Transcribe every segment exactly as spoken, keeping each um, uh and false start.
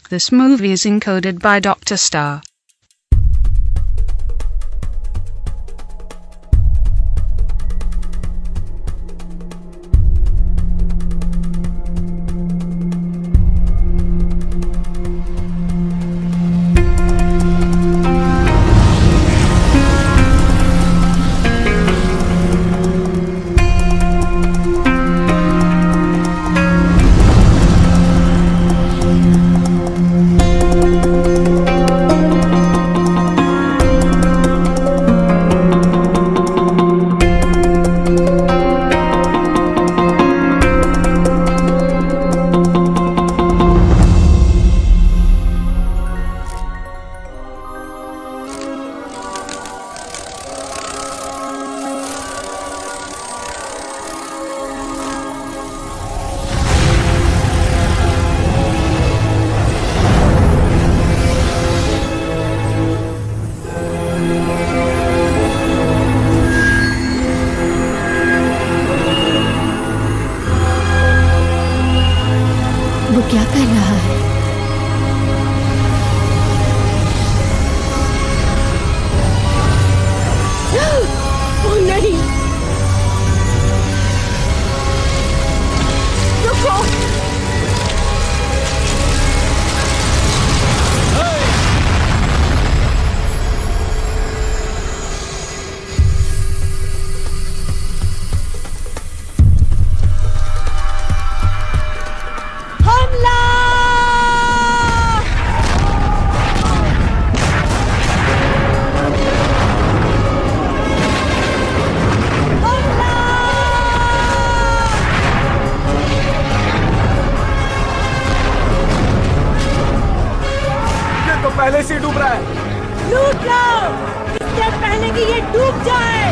This movie is encoded by Doctor Star. क्या कर रहा है? ओह नहीं, रुको। पहले से डूब रहा है। लूट लो इससे पहले कि ये डूब जाए।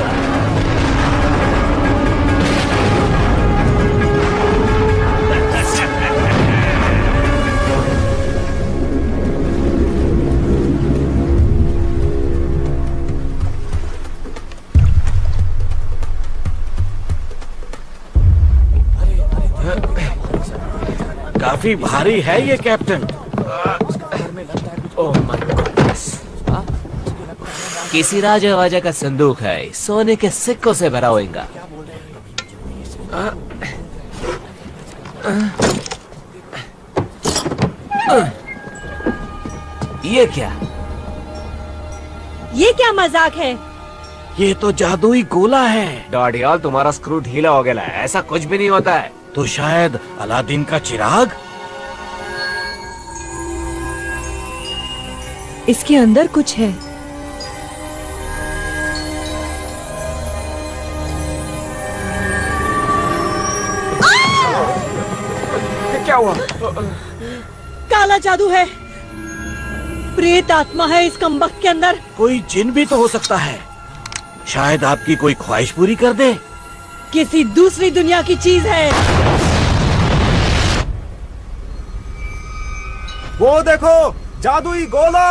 काफी भारी है ये कैप्टन। किसी राजा वाजा का संदूक है, सोने के सिक्कों से भरा होगा। ये क्या? ये क्या मजाक है? ये तो जादुई गोला है। डॉडियाल, तुम्हारा स्क्रू ढीला हो गया है। ऐसा कुछ भी नहीं होता है। तो शायद अलादीन का चिराग? इसके अंदर कुछ है। क्या हुआ? काला जादू है। प्रेत आत्मा है इस कमबख्त के अंदर। कोई जिन भी तो हो सकता है। शायद आपकी कोई ख्वाहिश पूरी कर दे। किसी दूसरी दुनिया की चीज है। वो देखो, जादुई गोला।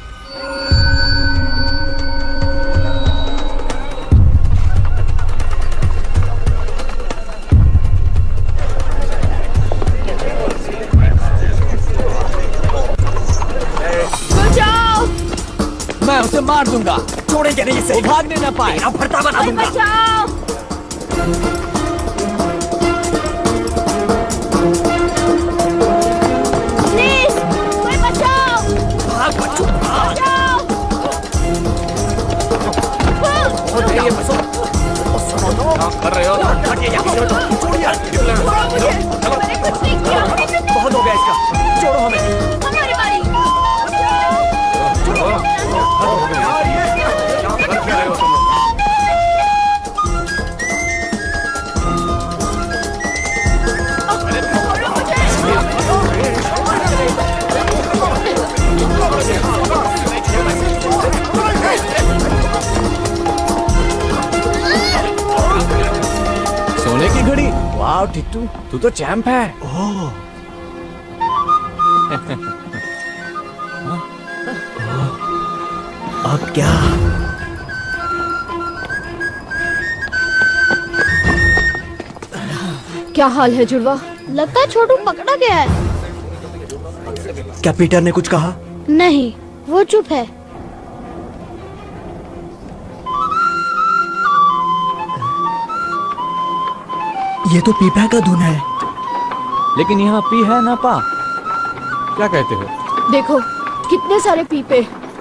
मैं उसे मार दूंगा, छोड़ेंगे नहीं इसे। भागने न पाए, अब फरता बना दूंगा। बचाओ! प्लीज, कोई बचाओ! भाग बच्चों, भाग! बचाओ! ये बसो। क्या कर रहे हो? हटिए यहाँ से, छोड़िए। चलो, मैंने कुछ नहीं किया। बहुत हो गया इसका, छोड़ो हमें। हमारी बारी। सोने की घड़ी। वाह टिट्टू, तू तो चैंप है। ओह। अब क्या? क्या हाल है जुड़वा? लगता है छोटू पकड़ा गया है। क्या पीटर ने कुछ कहा? नहीं, वो चुप है। ये तो पीपा का धुन है। लेकिन यहाँ पी है ना पा। क्या कहते हो? देखो कितने सारे पीपे।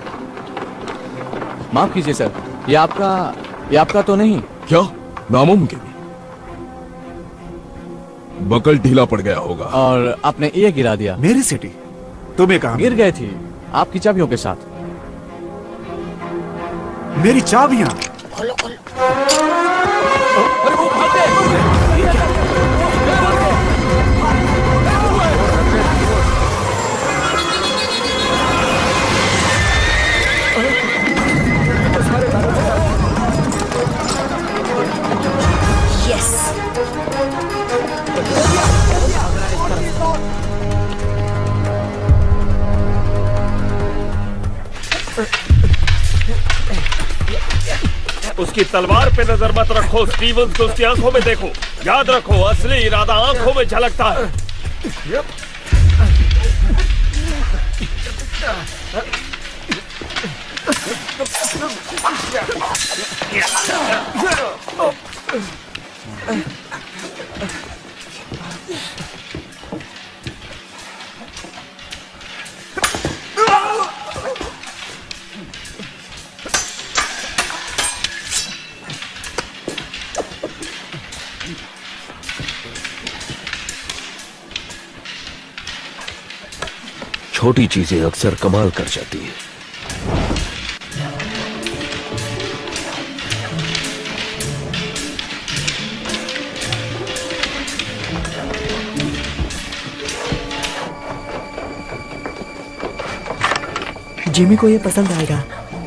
माफ कीजिए सर, ये आपका ये आपका तो नहीं? क्या? नामुमकिन। बकल ढीला पड़ गया होगा। और आपने ये गिरा दिया। मेरी सिटी तुम्हें कहा? गिर गई थी आपकी चाबियों के साथ। मेरी चाबियां? खोलो खोलो। अरे वो भाग गए। उसकी तलवार पे नजर मत रखो स्टीवंस, को उसकी आंखों में देखो। याद रखो असली इरादा आंखों में झलकता है। छोटी चीजें अक्सर कमाल कर जाती हैं। जिमी को ये पसंद आएगा।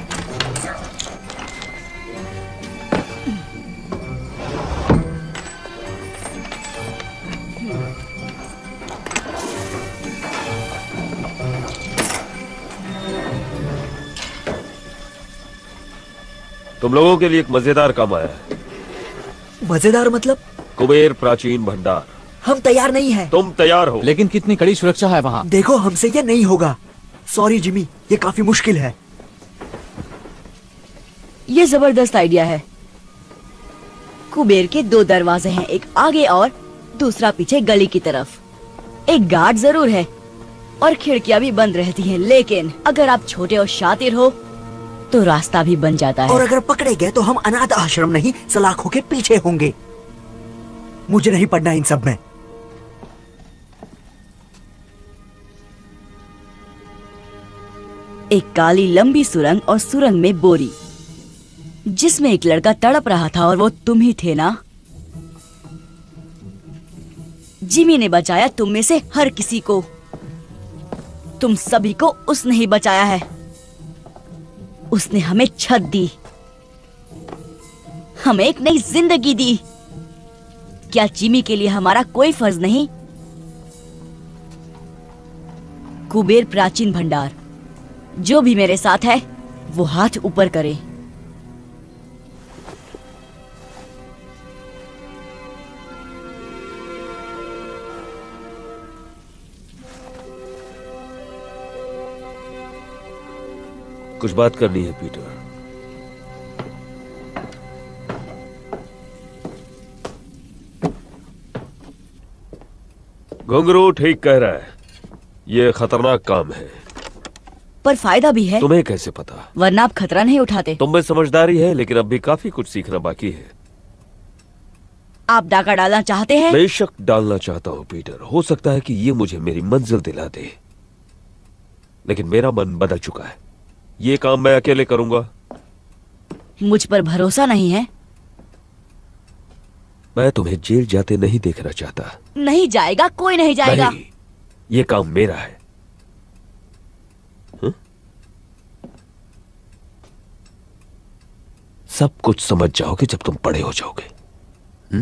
तुम लोगों के लिए एक मजेदार काम आया है। मजेदार मतलब? कुबेर प्राचीन भंडार। हम तैयार नहीं हैं। तुम तैयार हो? लेकिन कितनी कड़ी सुरक्षा है वहाँ। देखो हमसे ये नहीं होगा। सॉरी जिमी, ये काफी मुश्किल है। ये जबरदस्त आइडिया है। कुबेर के दो दरवाजे हैं, एक आगे और दूसरा पीछे गली की तरफ। एक गार्ड जरूर है और खिड़कियां भी बंद रहती हैं, लेकिन अगर आप छोटे और शातिर हो तो रास्ता भी बन जाता है। और अगर पकड़े गए तो हम अनाथ आश्रम नहीं सलाखों के पीछे होंगे। मुझे नहीं पढ़ना इन सब में। एक काली लंबी सुरंग और सुरंग में बोरी, जिसमें एक लड़का तड़प रहा था और वो तुम ही थे ना? जिमी ने बचाया तुम में से हर किसी को। तुम सभी को उसने ही बचाया है। उसने हमें छत दी, हमें एक नई जिंदगी दी। क्या जिमी के लिए हमारा कोई फर्ज नहीं? कुबेर प्राचीन भंडार, जो भी मेरे साथ है वो हाथ ऊपर करे। कुछ बात करनी है पीटर। घुंघरू ठीक कह रहा है, ये खतरनाक काम है। पर फायदा भी है। तुम्हें कैसे पता? वरना आप खतरा नहीं उठाते। तुम में समझदारी है, लेकिन अब भी काफी कुछ सीखना बाकी है। आप डाका डालना चाहते हैं? बेशक डालना चाहता हूं पीटर। हो सकता है कि ये मुझे मेरी मंजिल दिला दे, लेकिन मेरा मन बदल चुका है। ये काम मैं अकेले करूंगा। मुझ पर भरोसा नहीं है? मैं तुम्हें जेल जाते नहीं देखना चाहता। नहीं जाएगा, कोई नहीं जाएगा। नहीं, ये काम मेरा है। हुँ? सब कुछ समझ जाओगे जब तुम बड़े हो जाओगे। हुँ?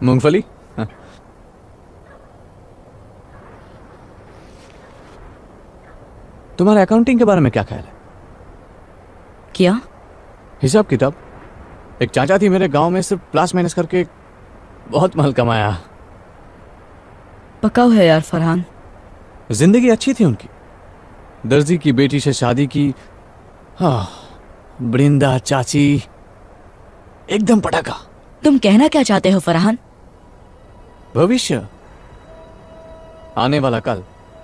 मूंगफली? हाँ। तुम्हारे अकाउंटिंग के बारे में क्या ख्याल है? क्या? हिसाब किताब। एक चाचा थी मेरे गांव में, सिर्फ प्लस माइनस करके बहुत माल कमाया। पकाओ है यार फरहान। जिंदगी अच्छी थी उनकी। दर्जी की बेटी से शादी की। हाँ, बृंदा चाची, एकदम पटाखा। तुम कहना क्या चाहते हो फरहान? भविष्य, आने वाला कल।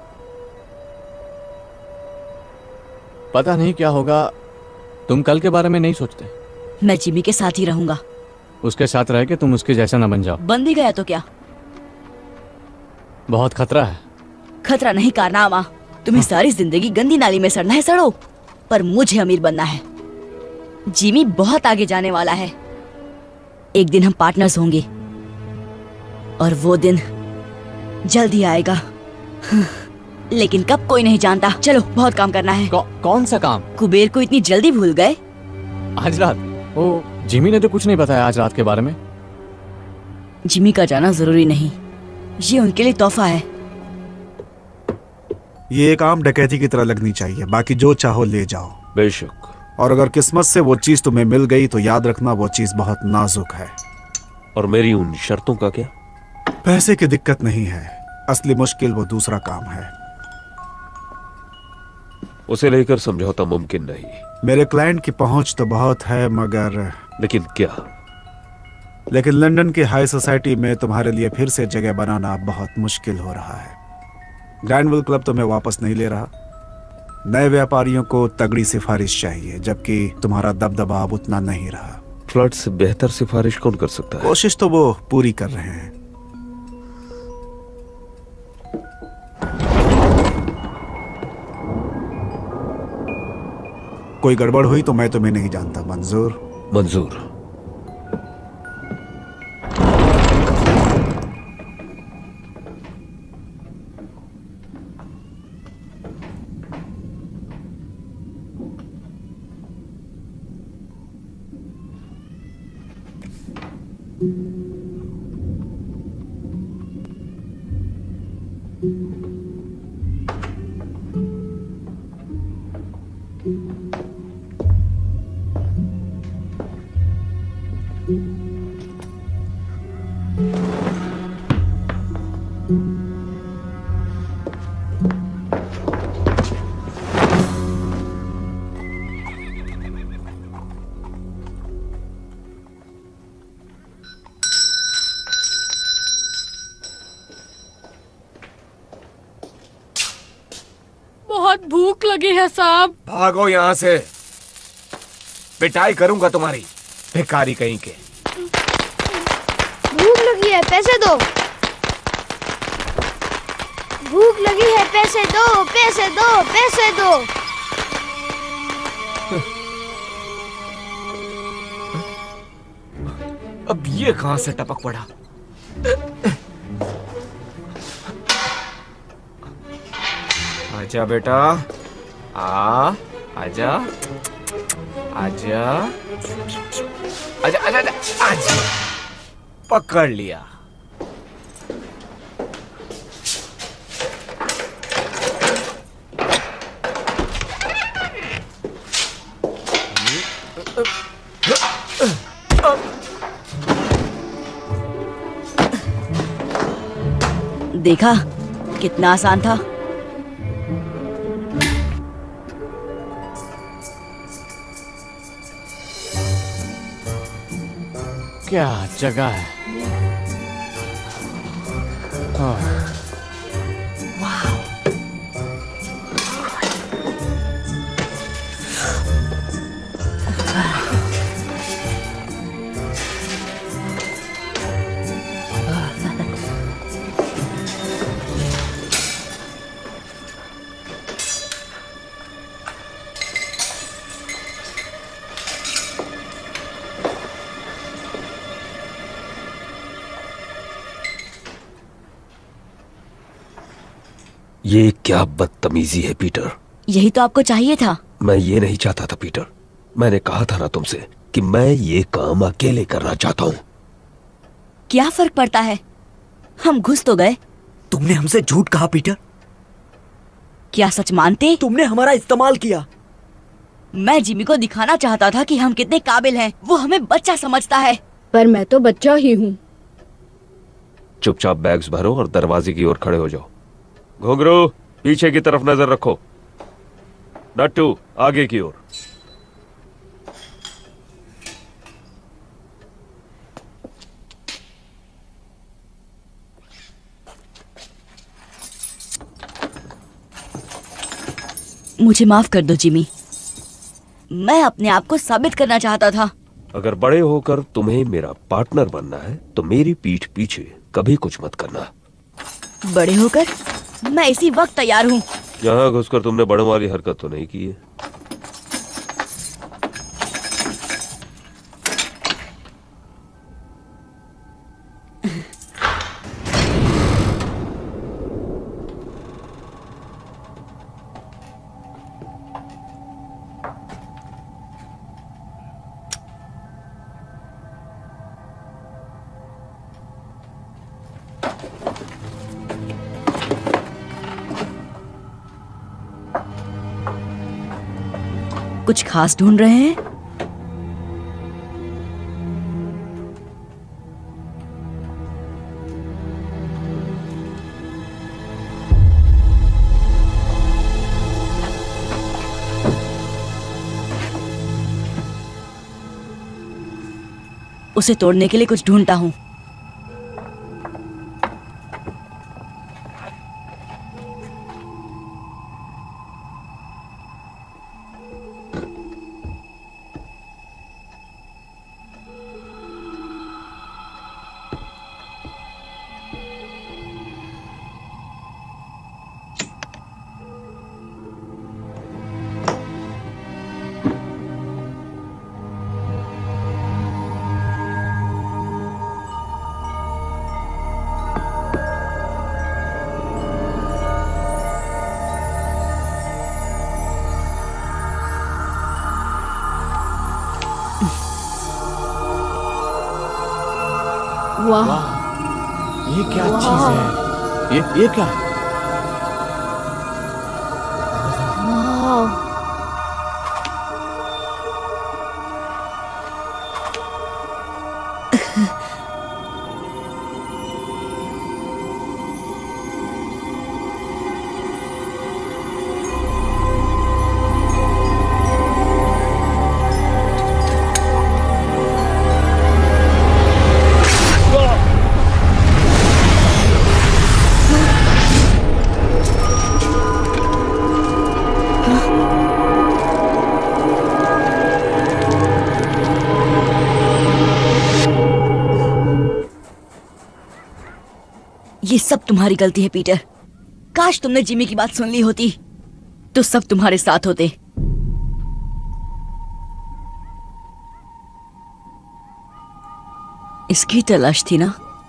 पता नहीं क्या होगा। तुम कल के बारे में नहीं सोचते? मैं जिमी के साथ ही रहूंगा। उसके साथ रह के तुम उसके जैसा ना बन जाओ। बन भी गया तो क्या? बहुत खतरा है। खतरा नहीं कारनामा। तुम्हें हाँ। सारी जिंदगी गंदी नाली में सड़ना है, सड़ो, पर मुझे अमीर बनना है। जिमी बहुत आगे जाने वाला है। एक दिन हम पार्टनर्स होंगे और वो दिन जल्दी आएगा। लेकिन कब कोई नहीं जानता। चलो, बहुत काम करना है। कौ, कौन सा काम? कुबेर को इतनी जल्दी भूल गए? आज रात? ओ, जिमी ने तो कुछ नहीं बताया आज रात के बारे में। जिमी का जाना जरूरी नहीं, ये उनके लिए तोहफा है। ये एक आम डकैती की तरह लगनी चाहिए। बाकी जो चाहो ले जाओ। बेशक। और अगर किस्मत से वो चीज तुम्हें मिल गई तो याद रखना वो चीज बहुत नाजुक है। और मेरी उन शर्तों का क्या? पैसे की दिक्कत नहीं है, असली मुश्किल वो दूसरा काम है। उसे लेकर समझौता मुमकिन नहीं। मेरे क्लाइंट की पहुंच तो बहुत है, मगर लेकिन क्या? लेकिन लंदन की हाई सोसाइटी में तुम्हारे लिए फिर से जगह बनाना बहुत मुश्किल हो रहा है। ग्रैंडविल क्लब तुम्हें वापस नहीं ले रहा। नए व्यापारियों को तगड़ी सिफारिश चाहिए, जबकि तुम्हारा दबदबा अब उतना नहीं रहा। फ्लड से बेहतर सिफारिश कौन कर सकता है? कोशिश तो वो पूरी कर रहे हैं। कोई गड़बड़ हुई तो मैं तुम्हें नहीं जानता। मंजूर? मंजूर। बहुत भूख लगी है साहब। भागो यहाँ से, पिटाई करूंगा तुम्हारी, भिखारी कहीं के। भूख लगी है, पैसे दो। भूख लगी है, पैसे दो, पैसे दो, पैसे दो। अब ये कहां से टपक पड़ा? आजा बेटा, आ आजा आजा आजा आजा आजा, आजा। पकड़ लिया। देखा कितना आसान था। क्या जगह है। ये क्या बदतमीजी है पीटर। यही तो आपको चाहिए था। मैं ये नहीं चाहता था पीटर। मैंने कहा था ना तुमसे कि मैं ये काम अकेले करना चाहता हूं। क्या फर्क पड़ता है, हम घुस तो गए। तुमने हमसे झूठ कहा पीटर। क्या सच मानते? तुमने हमारा इस्तेमाल किया। मैं जिमी को दिखाना चाहता था कि हम कितने काबिल हैं। वो हमें बच्चा समझता है। पर मैं तो बच्चा ही हूँ। चुपचाप बैग्स भरो और दरवाजे की ओर खड़े हो जाओ। घुंघरू, पीछे की तरफ नजर रखो। नट्टू, आगे की ओर। मुझे माफ कर दो जिमी, मैं अपने आप को साबित करना चाहता था। अगर बड़े होकर तुम्हें मेरा पार्टनर बनना है तो मेरी पीठ पीछे कभी कुछ मत करना। बड़े होकर मैं इसी वक्त तैयार हूँ। यहाँ घुसकर तुमने बड़ों वाली हरकत तो नहीं की है? कुछ खास ढूंढ रहे हैं? उसे तोड़ने के लिए कुछ ढूंढता हूं। वाह, ये क्या चीज है? ये ये क्या? ये सब तुम्हारी गलती है पीटर। काश तुमने जिमी की बात सुन ली होती तो सब तुम्हारे साथ होते। इसकी तलाश थी ना?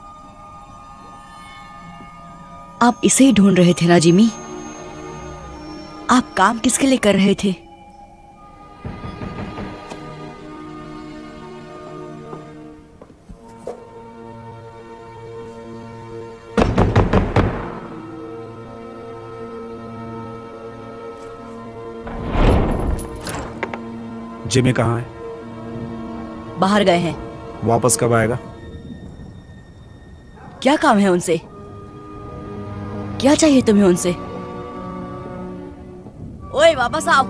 आप इसे ही ढूंढ रहे थे ना जिमी? आप काम किसके लिए कर रहे थे? जिमी कहाँ है? बाहर गए हैं। वापस कब आएगा? क्या काम है उनसे? क्या चाहिए तुम्हें उनसे? ओए वापस आओ।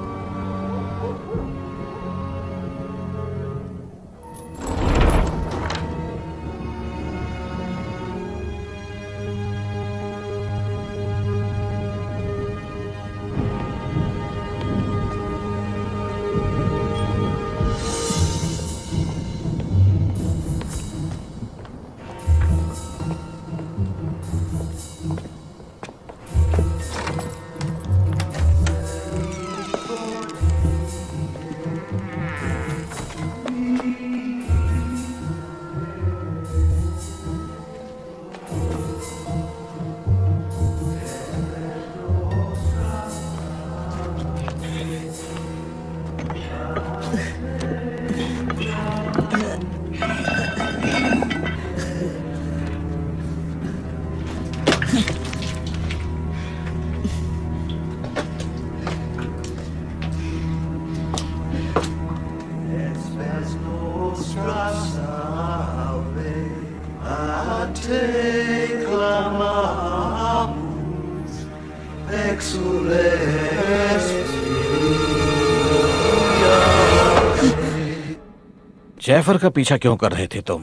जैफर का पीछा क्यों कर रहे थे तुम?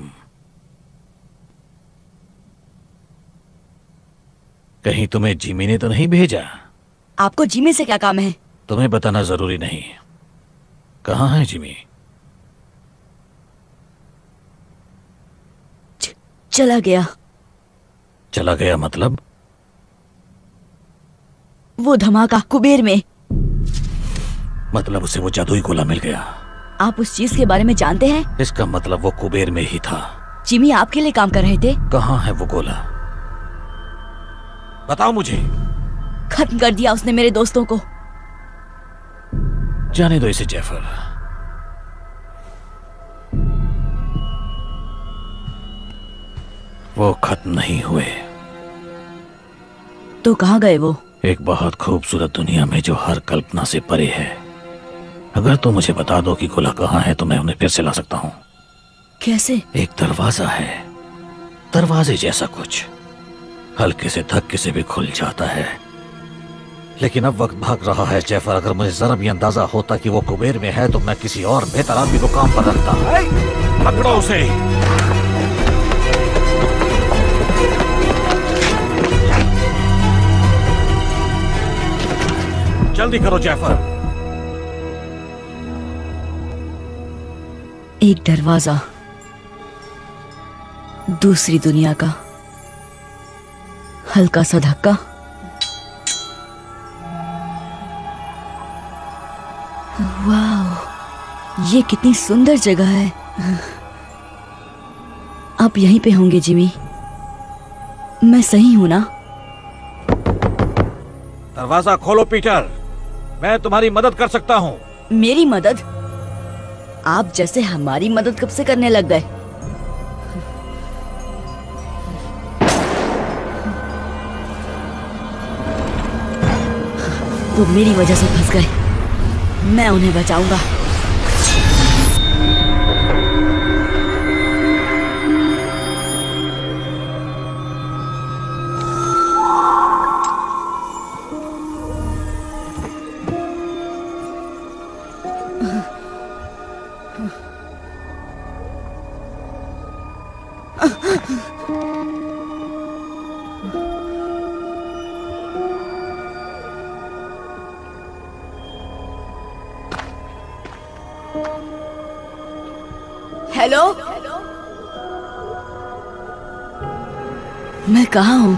कहीं तुम्हें जिमी ने तो नहीं भेजा? आपको जिमी से क्या काम है? तुम्हें बताना जरूरी नहीं। कहाँ है जिमी? च, चला गया। चला गया मतलब? वो धमाका कुबेर में। मतलब उसे वो जादुई गोला मिल गया। आप उस चीज के बारे में जानते हैं? इसका मतलब वो कुबेर में ही था। जिमी आपके लिए काम कर रहे थे। कहाँ है वो गोला? बताओ मुझे। खत्म कर दिया उसने मेरे दोस्तों को। जाने दो इसे जैफर। वो खत्म नहीं हुए। तो कहाँ गए वो? एक बहुत खूबसूरत दुनिया में जो हर कल्पना से परे है। अगर तुम मुझे बता दो कि गोला कहाँ है तो मैं उन्हें फिर से ला सकता हूँ। कैसे? एक दरवाजा है, दरवाजे जैसा कुछ, हल्के से धक्के से भी खुल जाता है। लेकिन अब वक्त भाग रहा है जैफर। अगर मुझे जरा भी अंदाजा होता कि वो कुबेर में है तो मैं किसी और बेहतर आदमी को काम पर रखता। पकड़ो उसे। जल्दी करो जैफर। एक दरवाजा दूसरी दुनिया का, हल्का सा धक्का, वाह, ये कितनी सुंदर जगह है। आप यहीं पे होंगे जिमी? मैं सही हूं ना? दरवाजा खोलो पीटर, मैं तुम्हारी मदद कर सकता हूँ। मेरी मदद? आप जैसे हमारी मदद कब से करने लग गए? वो मेरी वजह से फंस गए। मैं उन्हें बचाऊंगा। हेलो, मैं कहाँ हूँ?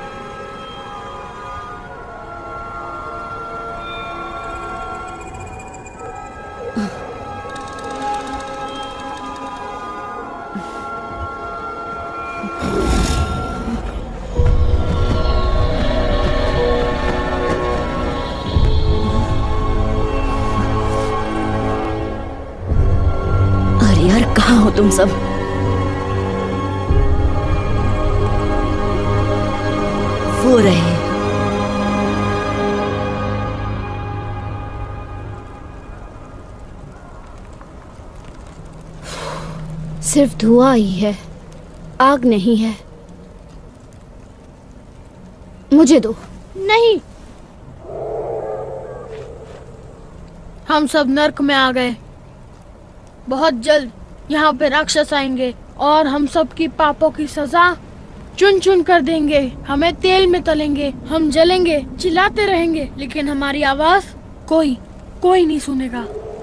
कहाँ हो तुम सब? वो रहे। सिर्फ धुआं ही है, आग नहीं है। मुझे दो। नहीं, हम सब नर्क में आ गए। बहुत जल्द यहाँ पे राक्षस आएंगे और हम सब की पापों की सजा चुन चुन कर देंगे। हमें तेल में तलेंगे, हम जलेंगे, चिल्लाते रहेंगे, लेकिन हमारी आवाज कोई कोई नहीं सुनेगा।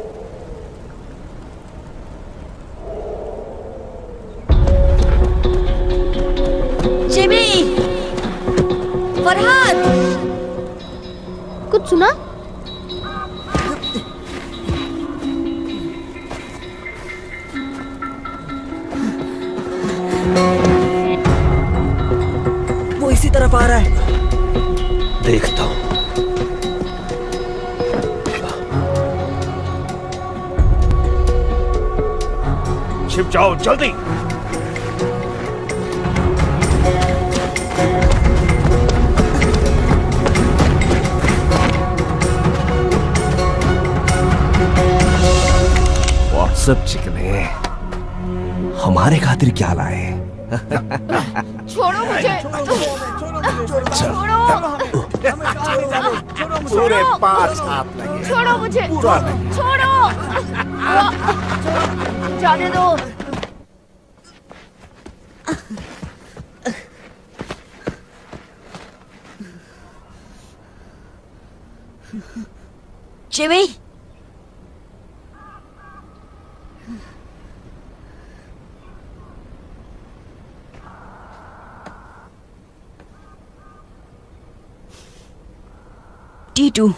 जिमी, फरहाद, कुछ सुना? वो इसी तरफ आ रहा है। देखता हूं। छिप जाओ जल्दी। व्हाट्सएप चिकने, हमारे खातिर क्या लाए? छोड़ो मुझे। छोड़ो। पूरे पांच हाथ लगे। छोड़ो मुझे। पूरा नहीं। छोड़ो। जाने दो। चिवी, टीटू,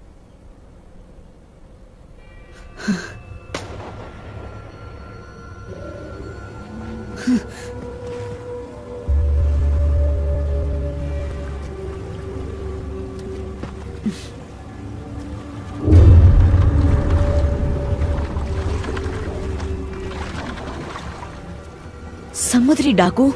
समुद्री डाकू।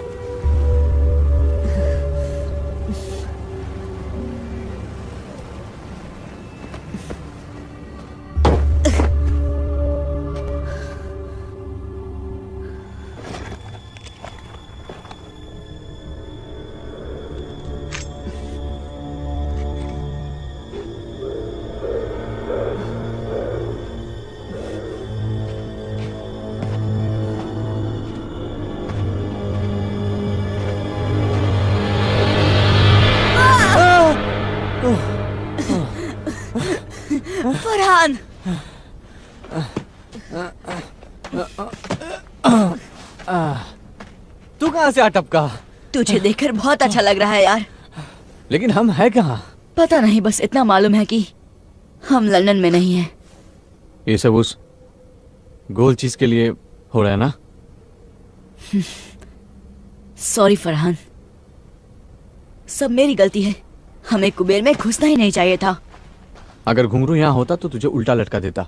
फरहान, तू कहाँ से आ टपका? तुझे देखकर बहुत अच्छा लग रहा है यार। लेकिन हम हैं कहाँ? पता नहीं, बस इतना मालूम है कि हम लंदन में नहीं हैं। ये सब उस गोल चीज के लिए हो रहा है ना? सॉरी फरहान, सब मेरी गलती है। हमें कुबेर में घुसना ही नहीं चाहिए था। अगर घुंघरू यहाँ होता तो तुझे उल्टा लटका देता।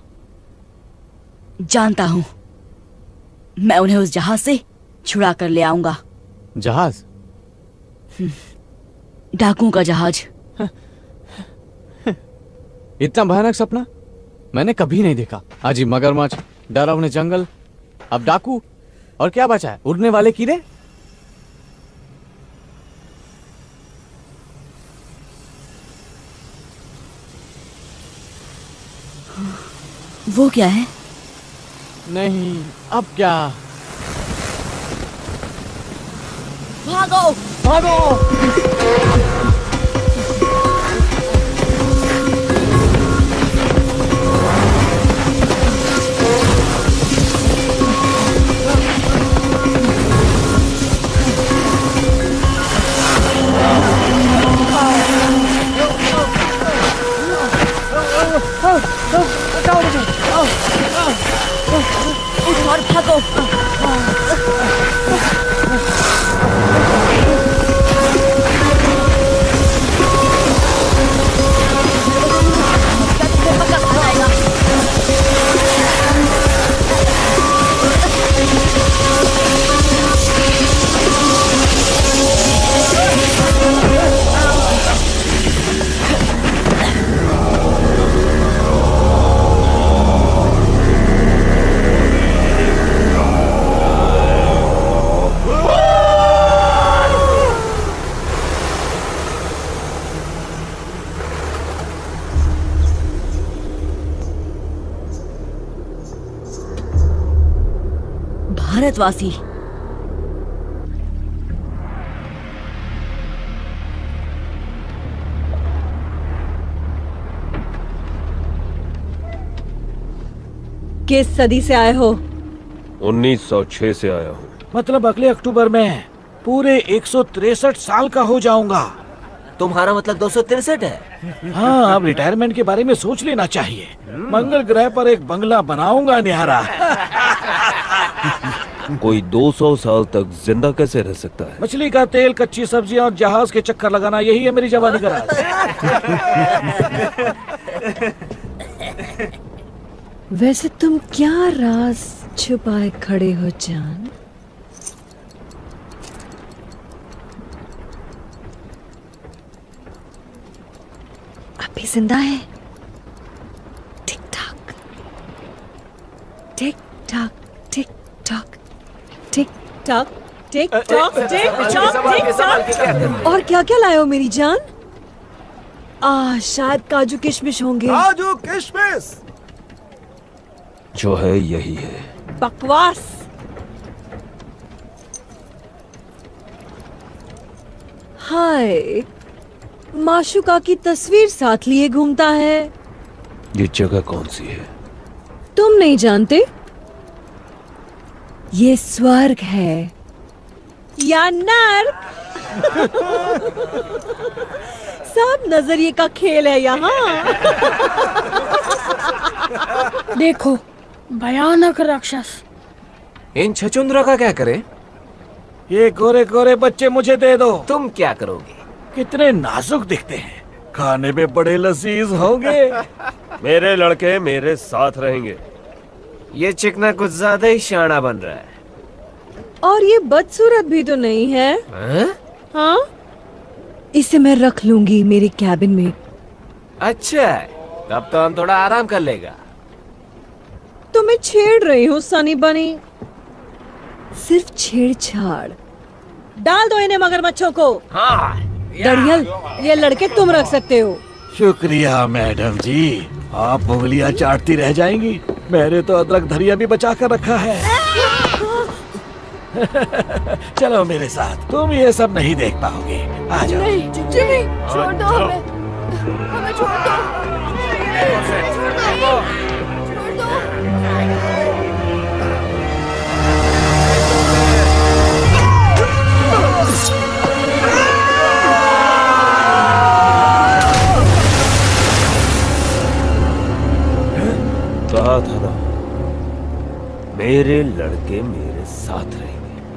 जानता हूँ, मैं उन्हें उस जहाज से छुड़ा कर ले आऊंगा। जहाज? डाकुओं का जहाज। इतना भयानक सपना मैंने कभी नहीं देखा। अजीब मगरमच्छ, डरावने जंगल, अब डाकू, और क्या बचा है? उड़ने वाले कीड़े। वो क्या है? नहीं, अब क्या? भागो भागो। उठ और भागो। भारतवासी, किस सदी से आए हो? उन्नीस सौ छह से आया हूँ। मतलब अगले अक्टूबर में पूरे एक सौ तिरसठ साल का हो जाऊंगा। तुम्हारा मतलब दो सौ तिरसठ है? हाँ, अब रिटायरमेंट के बारे में सोच लेना चाहिए। मंगल ग्रह पर एक बंगला बनाऊंगा न्यारा। कोई दो सौ साल तक जिंदा कैसे रह सकता है? मछली का तेल, कच्ची सब्जियां और जहाज के चक्कर लगाना, यही है मेरी जवानी का राज। वैसे तुम क्या राज छुपाए खड़े हो जान? अभी जिंदा है? Tick tock, tick tock, tick tock, tick tock, tick tock tick tock tick tock. और क्या क्या लाए हो मेरी जान? आ शायद काजू किशमिश होंगे। काजू किशमिश जो है यही है। बकवास। हाय, माशुका की तस्वीर साथ लिए घूमता है। ये जगह कौन सी है? तुम नहीं जानते? ये स्वर्ग है या नर्क। सब नजरिए का खेल है यहाँ। देखो, भयानक राक्षस। इन छचुंद्रों का क्या करें? ये गोरे गोरे बच्चे मुझे दे दो। तुम क्या करोगे? कितने नाजुक दिखते हैं, खाने में बड़े लजीज होंगे। मेरे लड़के मेरे साथ रहेंगे। ये चिकना कुछ ज्यादा ही शाना बन रहा है। और ये बदसूरत भी तो नहीं है। हाँ? हाँ? इसे मैं रख लूंगी मेरे कैबिन में। अच्छा है, तब तो हम थोड़ा आराम कर लेगा। तो मैं छेड़ रही हूँ सनी बनी। सिर्फ छेड़छाड़। डाल दो इन्हें मगरमच्छों को। हाँ। दड़ियल, ये लड़के तुम रख सकते हो। शुक्रिया मैडम जी, आप उंगलियां चाटती रह जाएंगी। मैंने तो अदरक धरिया भी बचा कर रखा है। चलो मेरे साथ, तुम ये सब नहीं देख पाओगे। आ जाओ। नहीं, जिमी, छोड़ दो हमें। हमें छोड़ दो। छोड़ दो। कहा था ना, मेरे लड़के मेरे साथ रहेंगे।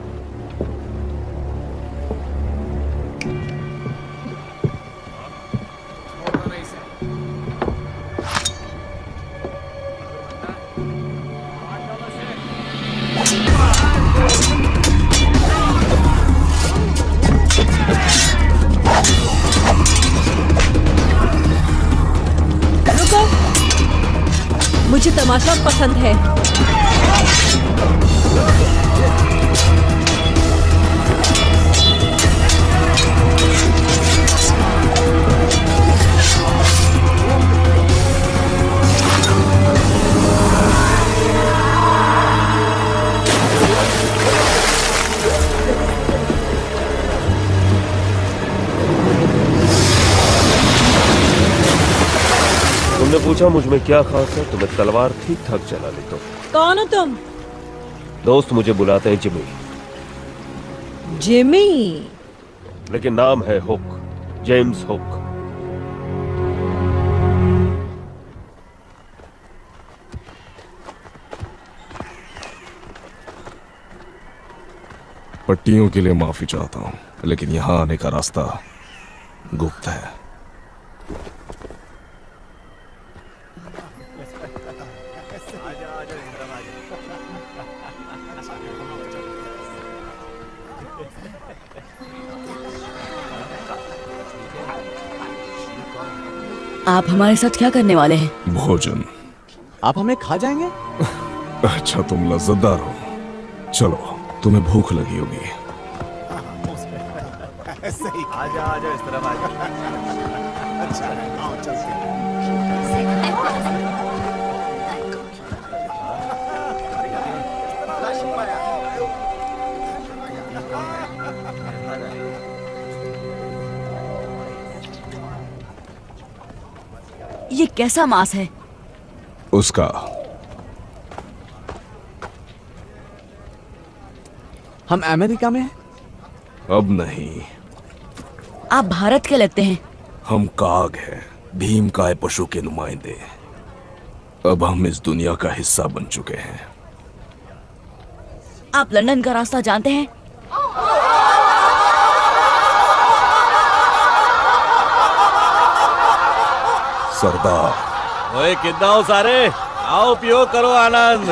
रुको, मुझे तमाशा पसंद है। तुमने पूछा मुझ में क्या खास है, तो मैं तलवार ठीक ठाक चला लेता हूँ। कौन हो तुम? दोस्त मुझे बुलाते हैं जिमी। जिमी? लेकिन नाम है हुक, जेम्स हुक। पट्टियों के लिए माफी चाहता हूँ, लेकिन यहाँ आने का रास्ता गुप्त है। आप हमारे साथ क्या करने वाले हैं? भोजन। आप हमें खा जाएंगे? अच्छा, तुम लज्जतदार हो। चलो, तुम्हें भूख लगी होगी। आजा आजा इस तरफ आजा। अच्छा, आओ चलते हैं। ये कैसा मांस है? उसका। हम अमेरिका में हैं? अब नहीं। आप भारत के लगते हैं। हम काग हैं, भीम काय पशु के नुमाइंदे। अब हम इस दुनिया का हिस्सा बन चुके हैं। आप लंदन का रास्ता जानते हैं? सरदार। ओए कितना हो सारे, आओ पियो करो आनंद।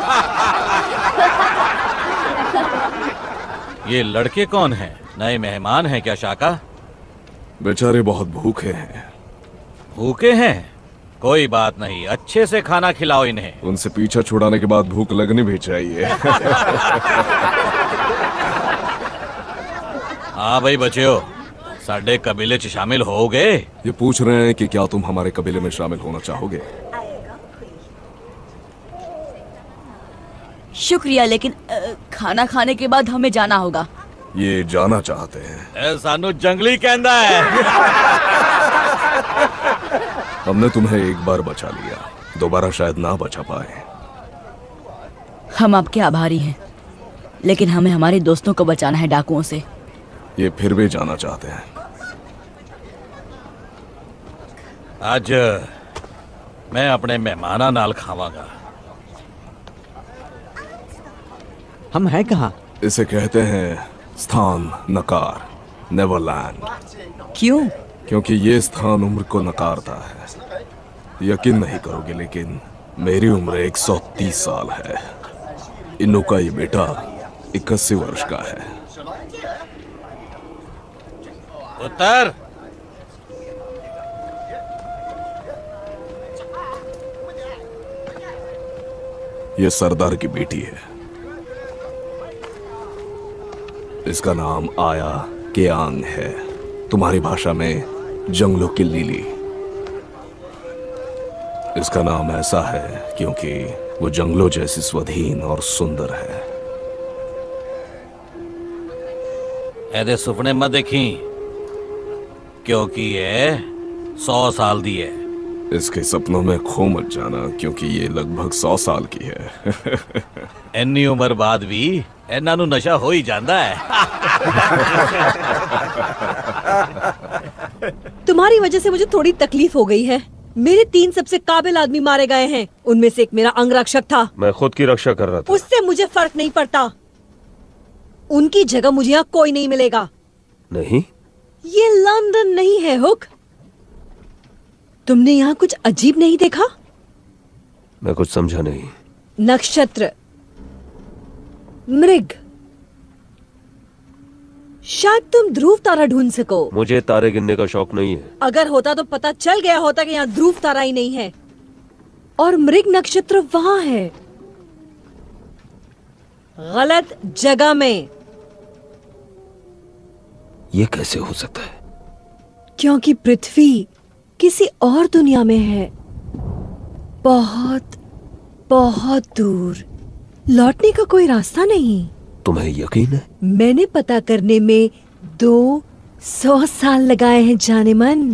ये लड़के कौन हैं? नए मेहमान हैं क्या शाका? बेचारे बहुत भूखे हैं। भूखे हैं? कोई बात नहीं, अच्छे से खाना खिलाओ इन्हें। उनसे पीछा छुड़ाने के बाद भूख लगनी भी चाहिए। हाँ भाई बच्चों, साडे कबीले च शामिल हो गए। ये पूछ रहे हैं कि क्या तुम हमारे कबीले में शामिल होना चाहोगे? शुक्रिया, लेकिन अ, खाना खाने के बाद हमें जाना होगा। ये जाना चाहते हैं। ए, सानू जंगली कहंदा है। हमने तुम्हें एक बार बचा लिया, दोबारा शायद ना बचा पाए। हम आपके आभारी हैं, लेकिन हमें हमारे दोस्तों को बचाना है डाकुओं से। ये फिर भी जाना चाहते हैं। आज मैं अपने मेहमाना नाल खावांगा। हम हैं कहाँ? इसे कहते हैं स्थान नकार, नेवरलैंड। क्यों? क्योंकि ये स्थान उम्र को नकारता है। यकीन नहीं करोगे, लेकिन मेरी उम्र एक सौ तीस साल है। इन्नू का ये बेटा इक्यासी वर्ष का है। उत्तर ये सरदार की बेटी है। इसका नाम आया केआंग है, तुम्हारी भाषा में जंगलों की लिली। इसका नाम ऐसा है क्योंकि वो जंगलों जैसी स्वाधीन और सुंदर है। ऐदे सुपने मत देखी, क्योंकि ये सौ साल दी है। इसके सपनों में खो मत जाना, क्योंकि ये लगभग सौ साल की है। इन्नी उम्र बाद भी इन्हां नू नशा हो ही जाता है। तुम्हारी वजह से मुझे थोड़ी तकलीफ हो गई है। मेरे तीन सबसे काबिल आदमी मारे गए हैं, उनमें से एक मेरा अंगरक्षक था। मैं खुद की रक्षा कर रहा था। उससे मुझे फर्क नहीं पड़ता। उनकी जगह मुझे यहाँ कोई नहीं मिलेगा। नहीं, ये लंदन नहीं है हुक। तुमने यहाँ कुछ अजीब नहीं देखा? मैं कुछ समझा नहीं। नक्षत्र, मृग, शायद तुम ध्रुव तारा ढूंढ सको। मुझे तारे गिनने का शौक नहीं है। अगर होता तो पता चल गया होता कि यहाँ ध्रुव तारा ही नहीं है, और मृग नक्षत्र वहां है, गलत जगह में। ये कैसे हो सकता है? क्योंकि पृथ्वी किसी और दुनिया में है, बहुत बहुत दूर। लौटने का कोई रास्ता नहीं। तुम्हें यकीन है? मैंने पता करने में दो सौ साल लगाए हैं जाने मन।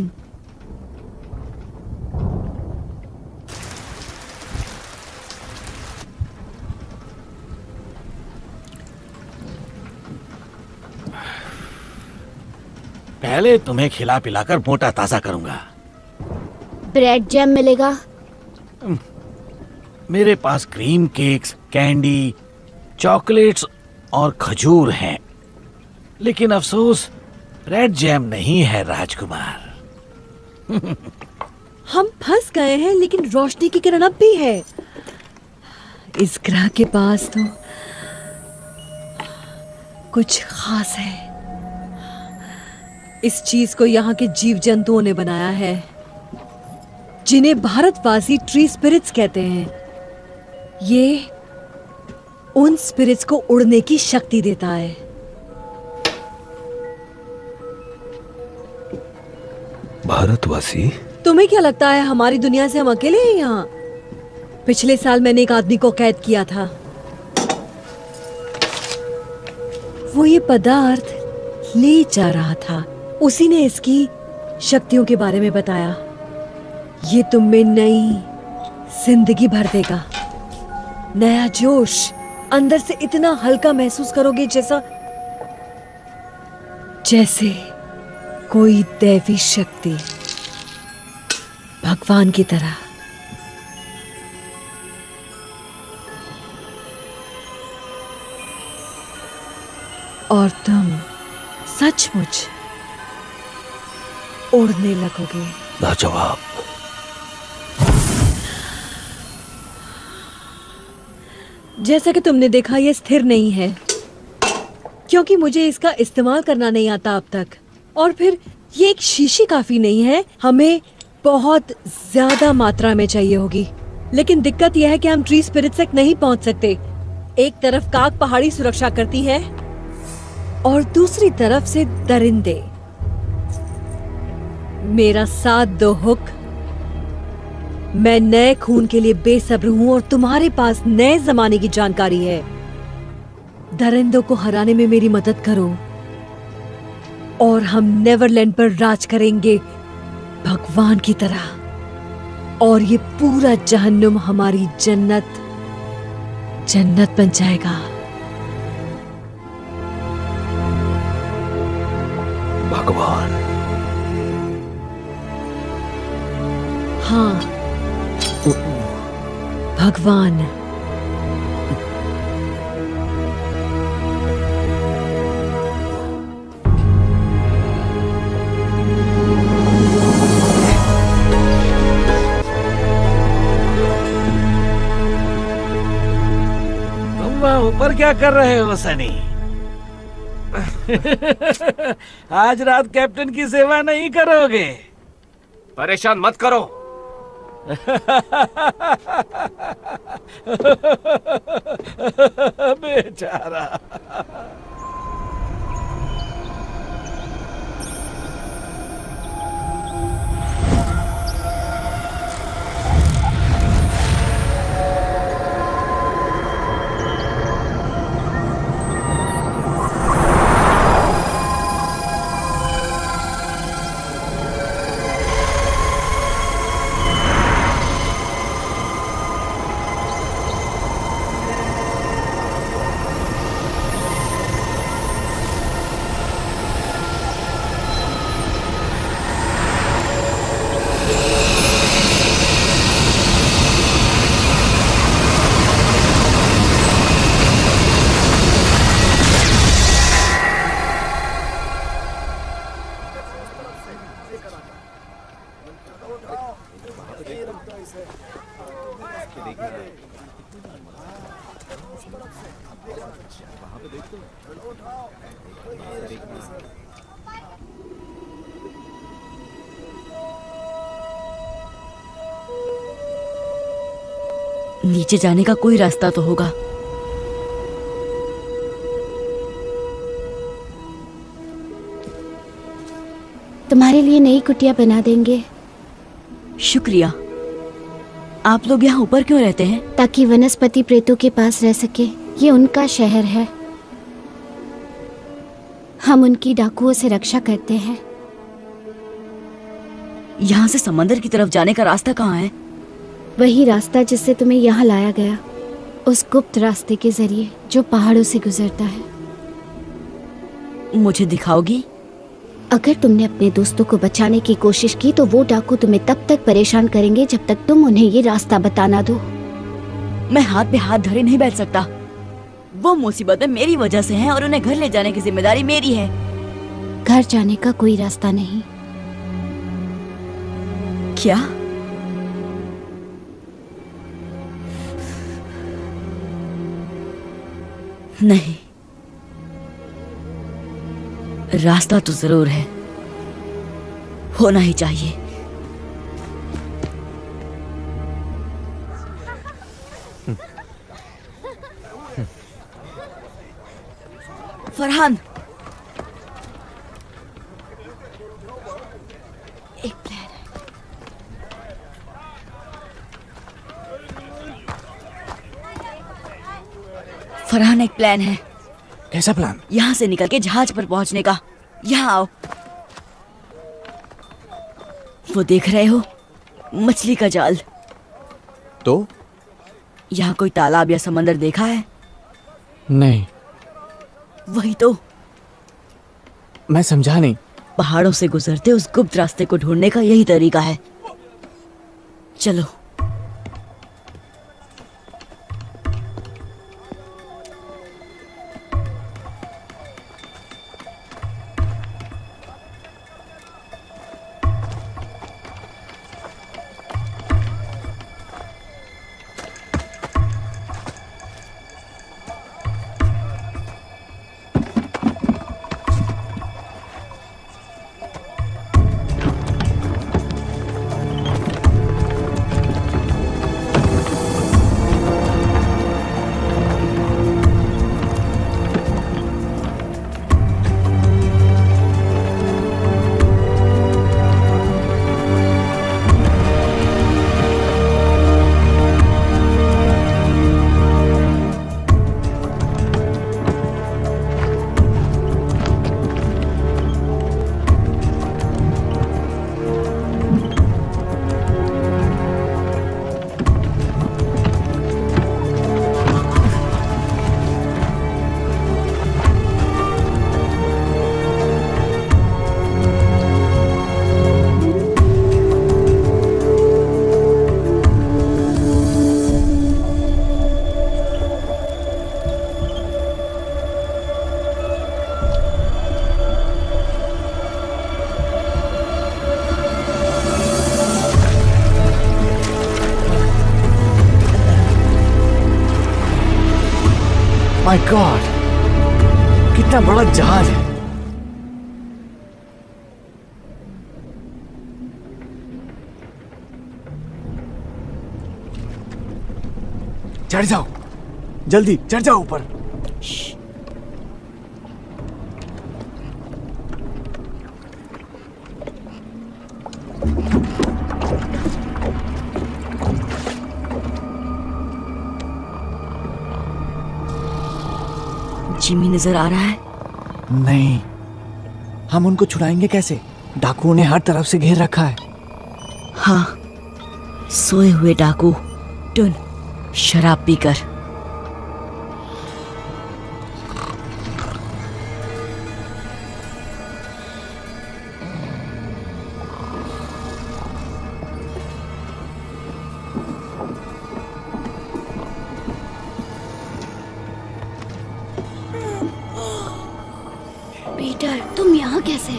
पहले तुम्हें खिला पिलाकर मोटा ताजा करूंगा। ब्रेड जैम मिलेगा? मेरे पास क्रीम केक्स, कैंडी, चॉकलेट्स और खजूर हैं, लेकिन अफसोस ब्रेड जैम नहीं है राजकुमार। हम फंस गए हैं, लेकिन रोशनी की किरण अब भी है। इस ग्रह के पास तो कुछ खास है। इस चीज को यहाँ के जीव जंतुओं ने बनाया है, जिन्हें भारतवासी ट्री स्पिरिट्स कहते हैं। ये उन स्पिरिट्स को उड़ने की शक्ति देता है। भारतवासी? तुम्हें क्या लगता है हमारी दुनिया से हम अकेले हैं यहाँ? पिछले साल मैंने एक आदमी को कैद किया था। वो ये पदार्थ ले जा रहा था। उसी ने इसकी शक्तियों के बारे में बताया। ये तुम में नई जिंदगी भर देगा, नया जोश। अंदर से इतना हल्का महसूस करोगे जैसा जैसे कोई दैवी शक्ति, भगवान की तरह। और तुम सचमुच उड़ने लगोगे। लाजवाब। जैसा कि तुमने देखा, यह स्थिर नहीं है, क्योंकि मुझे इसका इस्तेमाल करना नहीं आता अब तक। और फिर ये एक शीशी काफी नहीं है, हमें बहुत ज्यादा मात्रा में चाहिए होगी। लेकिन दिक्कत यह है कि हम ट्री स्पिरिट्स तक नहीं पहुंच सकते। एक तरफ काक पहाड़ी सुरक्षा करती है और दूसरी तरफ से दरिंदे। मेरा साथ दो हुक। मैं नए खून के लिए बेसब्र हूं और तुम्हारे पास नए जमाने की जानकारी है। दरिंदों को हराने में मेरी मदद करो और हम नेवरलैंड पर राज करेंगे भगवान की तरह, और ये पूरा जहन्नुम हमारी जन्नत जन्नत बन जाएगा। भगवान। हाँ, भगवान। ऊपर क्या कर रहे हो सनी? आज रात कैप्टन की सेवा नहीं करोगे? परेशान मत करो। बेचारा। नीचे जाने का कोई रास्ता तो होगा। तुम्हारे लिए नई कुटिया बना देंगे। शुक्रिया। आप लोग यहाँ ऊपर क्यों रहते हैं? ताकि वनस्पति प्रेतों के पास रह सके। ये उनका शहर है। हम उनकी डाकुओं से रक्षा करते हैं। यहाँ से समंदर की तरफ जाने का रास्ता कहाँ है? वही रास्ता जिससे तुम्हें यहाँ लाया गया, उस गुप्त रास्ते के जरिए जो पहाड़ों से गुजरता है। मुझे दिखाओगी? अगर तुमने अपने दोस्तों को बचाने की कोशिश की तो वो डाकू तुम्हें तब तक परेशान करेंगे जब तक तुम उन्हें ये रास्ता बताना दो। मैं हाथ पे हाथ धरे नहीं बैठ सकता। वो मुसीबतें मेरी वजह से हैं और उन्हें घर ले जाने की जिम्मेदारी मेरी है। घर जाने का कोई रास्ता नहीं। क्या? नहीं, रास्ता तो जरूर है, होना ही चाहिए। फरहान, एक प्लान है। फरहान, एक प्लान है। कैसा प्लान? यहाँ से निकल के जहाज पर पहुंचने का। यहाँ आओ। वो देख रहे हो, मछली का जाल। तो यहाँ कोई तालाब या समंदर देखा है? नहीं। वही तो। मैं समझा नहीं। पहाड़ों से गुजरते उस गुप्त रास्ते को ढूंढने का यही तरीका है। चलो। माय गॉड, कितना बड़ा जहाज है। चढ़ जाओ, जल्दी चढ़ जाओ ऊपर। जिमी नजर आ रहा है? नहीं, हम उनको छुड़ाएंगे कैसे? डाकुओं ने हर तरफ से घेर रखा है। हाँ, सोए हुए डाकू टुन शराब पीकर। पीटर, तुम यहाँ कैसे?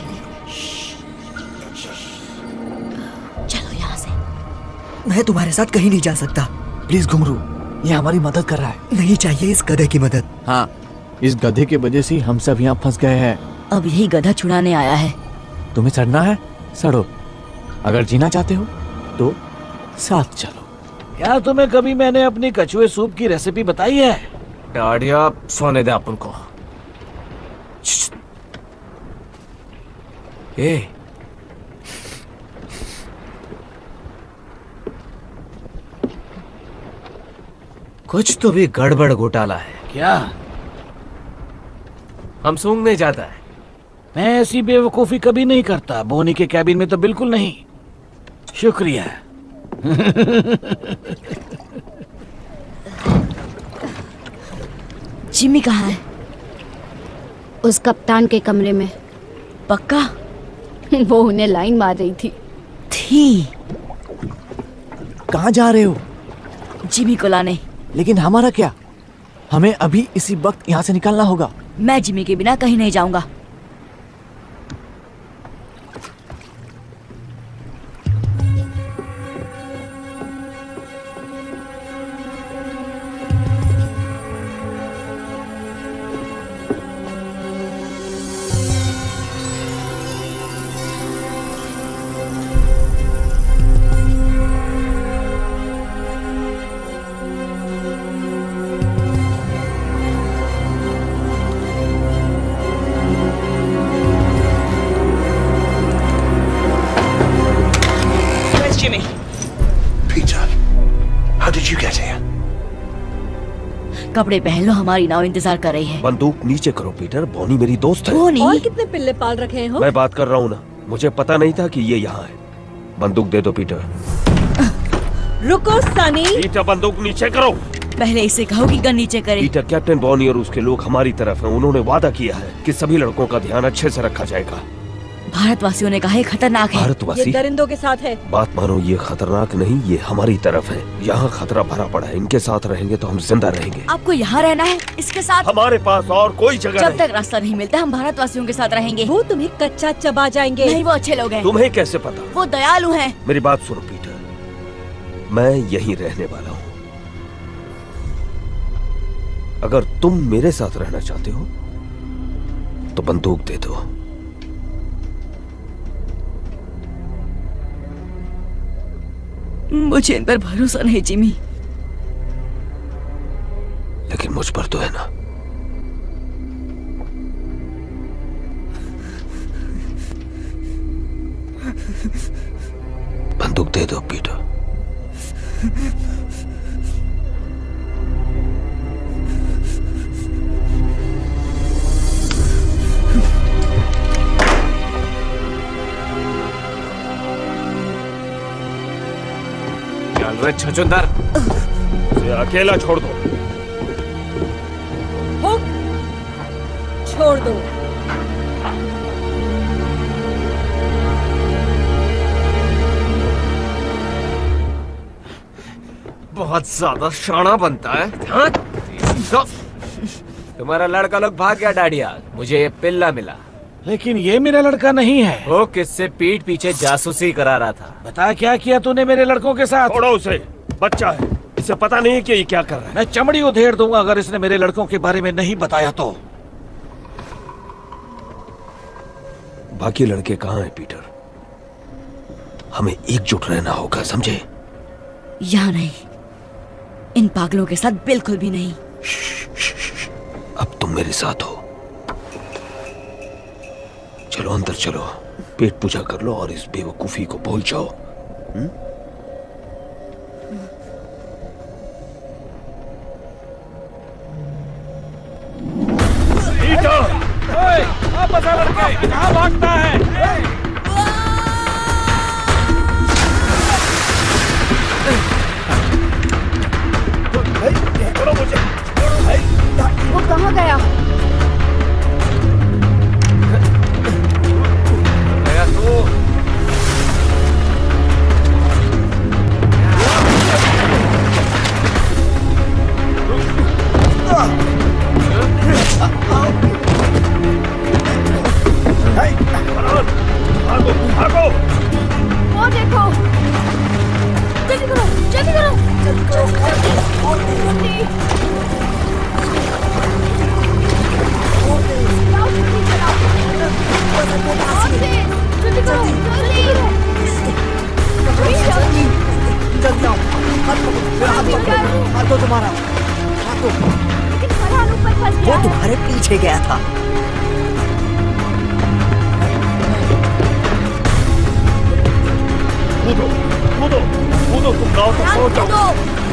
चलो यहाँ से। मैं तुम्हारे साथ कहीं नहीं जा सकता। प्लीज घुंघरू, ये हमारी मदद कर रहा है। नहीं चाहिए इस गधे की मदद। हाँ, इस गधे की वजह से हम सब यहाँ फंस गए हैं। अब यही गधा छुड़ाने आया है। तुम्हें सड़ना है, सड़ो। अगर जीना चाहते हो तो साथ चलो। क्या तुम्हें कभी मैंने अपनी कछुए सूप की रेसिपी बताई है? डाडिया, सोने दे अपन को। ए, कुछ तो भी गड़बड़ घोटाला है। क्या? हम सूंघने जाता है। मैं ऐसी बेवकूफी कभी नहीं करता। बोनी के कैबिन में तो बिल्कुल नहीं। शुक्रिया। जिमी कहाँ है? उस कप्तान के कमरे में। पक्का? वो उन्हें लाइन मार रही थी। थी? कहाँ जा रहे हो? जिमी को लाने। लेकिन हमारा क्या? हमें अभी इसी वक्त यहाँ से निकलना होगा। मैं जिमी के बिना कहीं नहीं जाऊंगा। कपड़े पहन लो, हमारी नाव इंतजार कर रही है। बंदूक नीचे करो पीटर, बॉनी मेरी दोस्त है। बॉनी? और कितने पिल्ले पाल रखे हैं हो? मैं बात कर रहा हूँ ना, मुझे पता नहीं था कि ये यहाँ है। बंदूक दे दो पीटर। रुको सनी। पीटर, बंदूक नीचे करो। पहले इसे कहो कि गन नीचे करे। पीटर, कैप्टन बॉनी और उसके लोग हमारी तरफ हैं। उन्होंने वादा किया है कि सभी लड़कों का ध्यान अच्छे से रखा जाएगा। भारतवासियों ने कहा है खतरनाक है। भारतवासी? ये दरिंदों के साथ है। बात मानो, ये खतरनाक नहीं, ये हमारी तरफ है। यहाँ खतरा भरा पड़ा है। इनके साथ रहेंगे तो हम जिंदा रहेंगे। आपको यहाँ रहना है इसके साथ? हमारे पास और कोई जगह जब नहीं। तक रास्ता नहीं मिलता हम भारतवासियों के साथ रहेंगे। वो तुम्हें कच्चा चबा जाएंगे। नहीं, वो अच्छे लोग हैं। तुम्हें कैसे पता? वो दयालु हैं। मेरी बात सुनो पीटर, मैं यहीं रहने वाला हूँ। अगर तुम मेरे साथ रहना चाहते हो तो बंदूक दे दो। मुझे इन पर भरोसा नहीं जिमी। लेकिन मुझ पर तो है ना। बंदूक दे दो पीटर। अरे छछुंदर, उसे अकेला छोड़ दो। हुक, छोड़ दो। बहुत ज्यादा शाना बनता है। हाँ? तुम्हारा लड़का लोग भाग गया डाडिया, मुझे ये पिल्ला मिला। लेकिन ये मेरा लड़का नहीं है। वो किससे पीठ पीछे जासूसी करा रहा था। बता क्या किया तूने मेरे लड़कों के साथ? छोड़ो उसे, बच्चा है। इसे पता नहीं कि ये क्या कर रहा है। मैं चमड़ी उधेड़ दूंगा अगर इसने मेरे लड़कों के बारे में नहीं बताया तो। बाकी लड़के कहाँ हैं पीटर? हमें एकजुट रहना होगा, समझे? यहाँ नहीं, इन पागलों के साथ बिल्कुल भी नहीं। अब तुम मेरे साथ हो। चलो अंदर चलो, पेट पूजा कर लो और इस बेवकूफी को भूल जाओ। हुँ? वापस आ लड़के, कहाँ भागता है? वो कहाँ गया? गया तो भागो, भागो। वो देखो, जल्दी करो, जल्दी करो, जल्दी करो, जल्दी, जल्दी करो, जल्दी, जल्दी आओ, हाथ पकड़ो, मेरा हाथ पकड़ो, हाथ दो तुम्हारा, हाथ दो। लेकिन फरहान ऊपर फंस गया वो है। तुम्हारे पीछे गया था। कूदो, कूदो, कूदो, तुम गाँव तक पहुंच जाओ।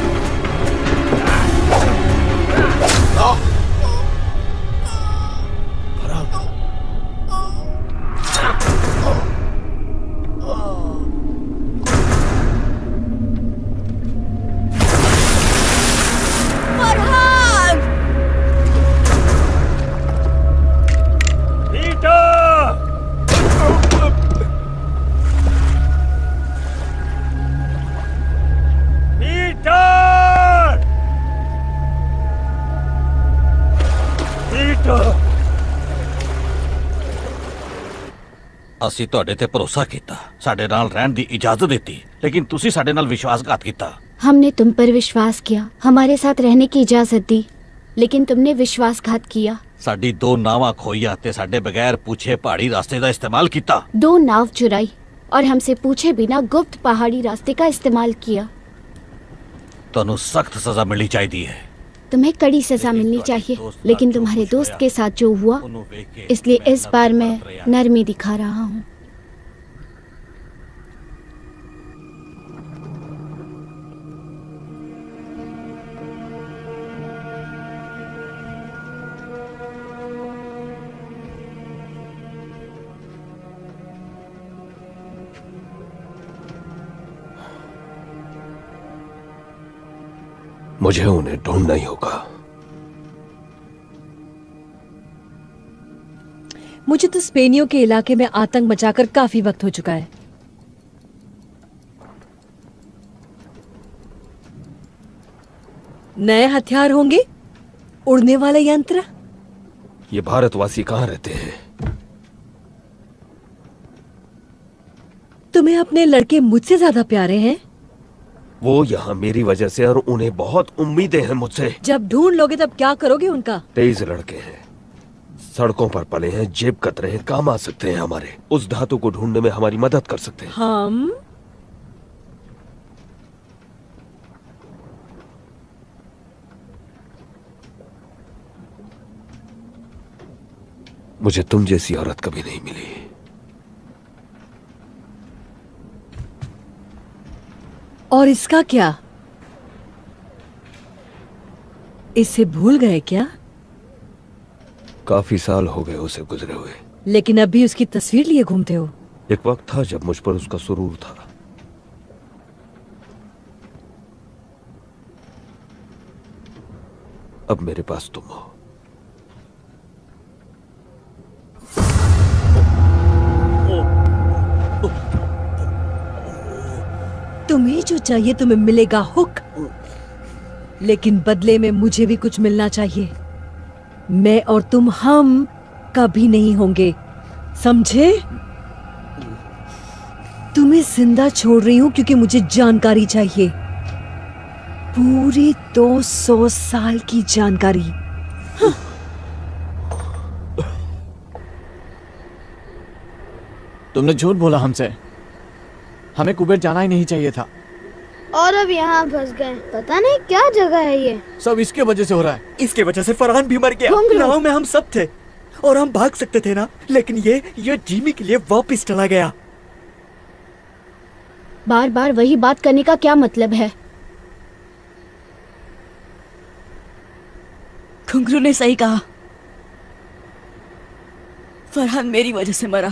ਅਸੀਂ ਤੁਹਾਡੇ ਤੇ ਭਰੋਸਾ ਕੀਤਾ, ਸਾਡੇ ਨਾਲ ਰਹਿਣ ਦੀ इजाजत ਦਿੱਤੀ, लेकिन ਤੁਸੀਂ ਸਾਡੇ ਨਾਲ विश्वासघात ਕੀਤਾ। हमने तुम पर विश्वास किया, हमारे साथ रहने की इजाजत दी, लेकिन तुमने विश्वासघात किया। ਸਾਡੀ ਦੋ ਨਾਵਾਂ ਖੋਈਆਂ ਤੇ ਸਾਡੇ ਬਗੈਰ पूछे पहाड़ी रास्ते का इस्तेमाल ਕੀਤਾ। दो नाव चुराई और हमसे पूछे बिना गुप्त पहाड़ी रास्ते का इस्तेमाल किया। ਤੁਹਾਨੂੰ सख्त सजा मिलनी चाहिए। तुम्हें कड़ी सजा मिलनी चाहिए, लेकिन तुम्हारे दोस्त के साथ जो हुआ, इसलिए इस बार मैं नरमी दिखा रहा हूँ। मुझे उन्हें ढूंढना ही होगा। मुझे तो स्पेनियों के इलाके में आतंक मचाकर काफी वक्त हो चुका है। नए हथियार होंगे, उड़ने वाले यंत्र। ये भारतवासी कहाँ रहते हैं? तुम्हें अपने लड़के मुझसे ज्यादा प्यारे हैं। वो यहाँ मेरी वजह से, और उन्हें बहुत उम्मीदें हैं मुझसे। जब ढूंढ लोगे तब क्या करोगे उनका? तेईस लड़के हैं, सड़कों पर पले हैं, जेब कतरे हैं, काम आ सकते हैं हमारे। उस धातु को ढूंढने में हमारी मदद कर सकते हैं। हम मुझे तुम जैसी औरत कभी नहीं मिली। और इसका क्या? इसे भूल गए क्या? काफी साल हो गए उसे गुजरे हुए, लेकिन अब भी उसकी तस्वीर लिए घूमते हो। एक वक्त था जब मुझ पर उसका सुरूर था। अब मेरे पास तुम हो। तुम्हें जो चाहिए तुम्हें मिलेगा, हुक। लेकिन बदले में मुझे भी कुछ मिलना चाहिए। मैं और तुम हम कभी नहीं होंगे, समझे? तुम्हें जिंदा छोड़ रही हूं क्योंकि मुझे जानकारी चाहिए। पूरे दो सौ साल की जानकारी। हाँ। तुमने झूठ बोला हमसे। हमें कुबेर जाना ही नहीं चाहिए था। और अब यहाँ फंस गए। पता नहीं क्या जगह है ये। सब इसके वजह से हो रहा है। इसके वजह से फरहान भी मर गया। नाव में हम सब थे और हम भाग सकते थे ना, लेकिन ये ये जिमी के लिए वापस चला गया। बार बार वही बात करने का क्या मतलब है? घुंघरू ने सही कहा, फरहान मेरी वजह से मरा।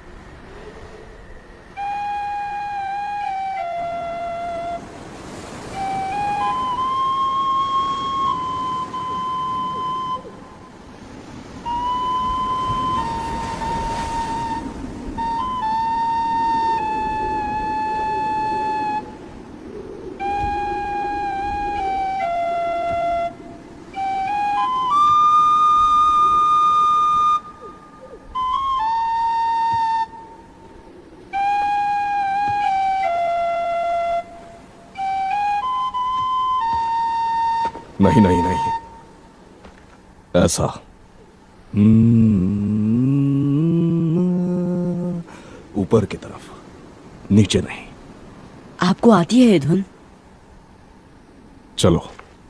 नहीं नहीं नहीं, ऐसा ऊपर की तरफ, नीचे नहीं। आपको आती है ये धुन? चलो।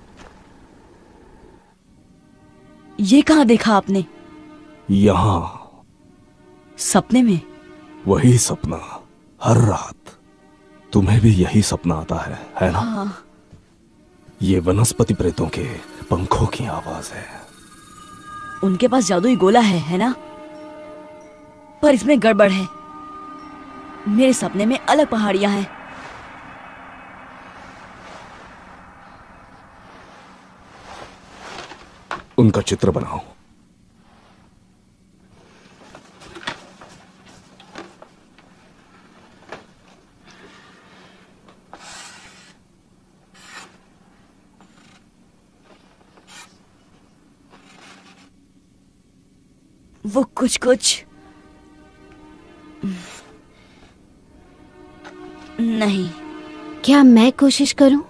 ये कहाँ देखा आपने? यहां। सपने में? वही सपना हर रात। तुम्हें भी यही सपना आता है, है ना? हाँ। ये वनस्पति प्रेतों के पंखों की आवाज है। उनके पास जादुई गोला है, है ना? पर इसमें गड़बड़ है। मेरे सपने में अलग पहाड़ियां हैं। उनका चित्र बनाओ। वो कुछ कुछ नहीं। क्या मैं कोशिश करूं?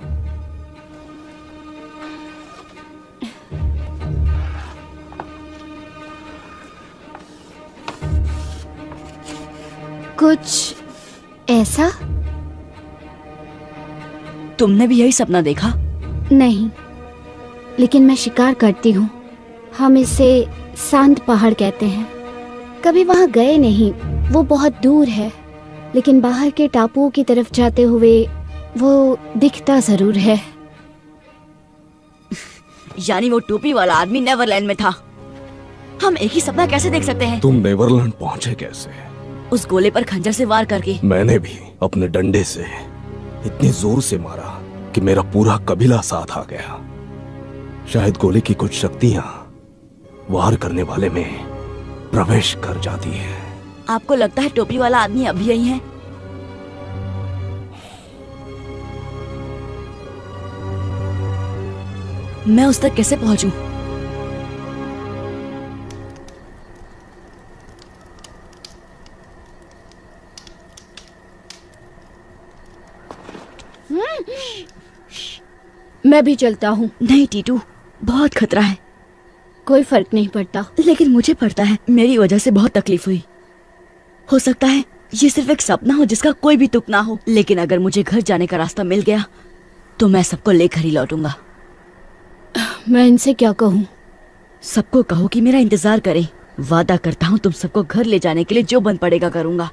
कुछ ऐसा? तुमने भी यही सपना देखा? नहीं, लेकिन मैं शिकार करती हूँ। हम इसे शांत पहाड़ कहते हैं। कभी वहां गए नहीं, वो बहुत दूर है, लेकिन बाहर के टापुओं की तरफ जाते हुए वो दिखता जरूर है। यानी वो टोपी वाला आदमी नेवरलैंड में था। हम एक ही सपना कैसे देख सकते हैं? तुम नेवरलैंड पहुंचे कैसे? उस गोले पर खंजर से वार करके। मैंने भी अपने डंडे से इतनी जोर से मारा कि मेरा पूरा कबीला साथ आ गया। शायद गोले की कुछ शक्तियां वार करने वाले में प्रवेश कर जाती है। आपको लगता है टोपी वाला आदमी अभी यही है? मैं उस तक कैसे पहुंचूं? मैं भी चलता हूँ। नहीं टीटू, बहुत खतरा है। कोई फर्क नहीं पड़ता। लेकिन मुझे पड़ता है। मेरी वजह से बहुत तकलीफ हुई। हो सकता है ये सिर्फ एक सपना हो जिसका कोई भी तुक ना हो, लेकिन अगर मुझे घर जाने का रास्ता मिल गया तो मैं सबको लेकर ही लौटूंगा। मैं इनसे क्या कहूँ? सबको कहो कि मेरा इंतजार करें। वादा करता हूँ तुम सबको घर ले जाने के लिए जो बन पड़ेगा करूंगा।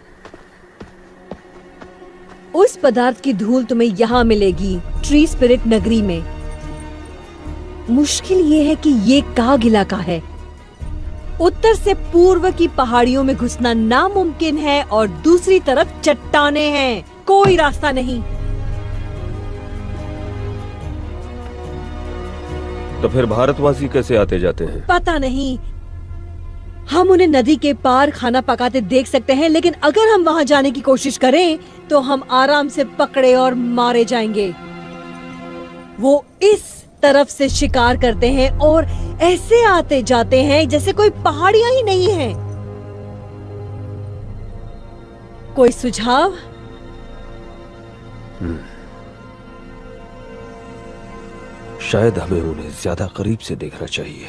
उस पदार्थ की धूल तुम्हें यहाँ मिलेगी, ट्री स्पिरिट नगरी में। मुश्किल ये है कि ये काग इलाका है। उत्तर से पूर्व की पहाड़ियों में घुसना नामुमकिन है और दूसरी तरफ चट्टानें हैं। कोई रास्ता नहीं। तो फिर भारतवासी कैसे आते जाते हैं? पता नहीं। हम उन्हें नदी के पार खाना पकाते देख सकते हैं, लेकिन अगर हम वहां जाने की कोशिश करें तो हम आराम से पकड़े और मारे जाएंगे। वो इस तरफ से शिकार करते हैं और ऐसे आते जाते हैं जैसे कोई पहाड़ियां ही नहीं है। कोई सुझाव? शायद हमें उन्हें ज्यादा करीब से देखना चाहिए।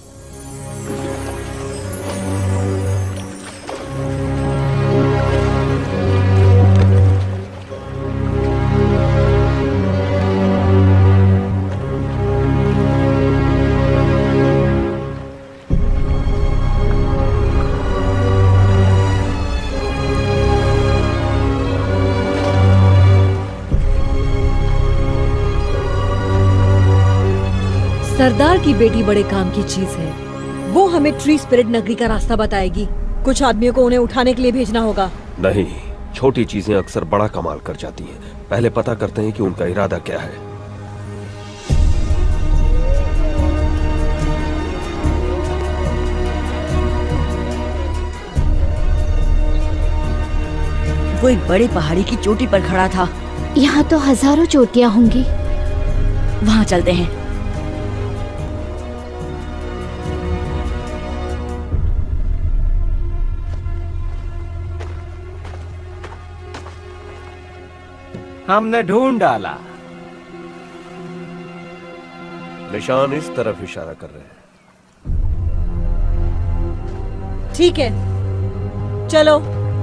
सरदार की बेटी बड़े काम की चीज है। वो हमें ट्री स्पिरिट नगरी का रास्ता बताएगी। कुछ आदमियों को उन्हें उठाने के लिए भेजना होगा। नहीं, छोटी चीजें अक्सर बड़ा कमाल कर जाती हैं। पहले पता करते हैं कि उनका इरादा क्या है। वो एक बड़े पहाड़ी की चोटी पर खड़ा था। यहाँ तो हजारों चोटियाँ होंगी। वहाँ चलते हैं। हमने ढूंढ डाला। निशान इस तरफ इशारा कर रहे हैं। ठीक है, चलो।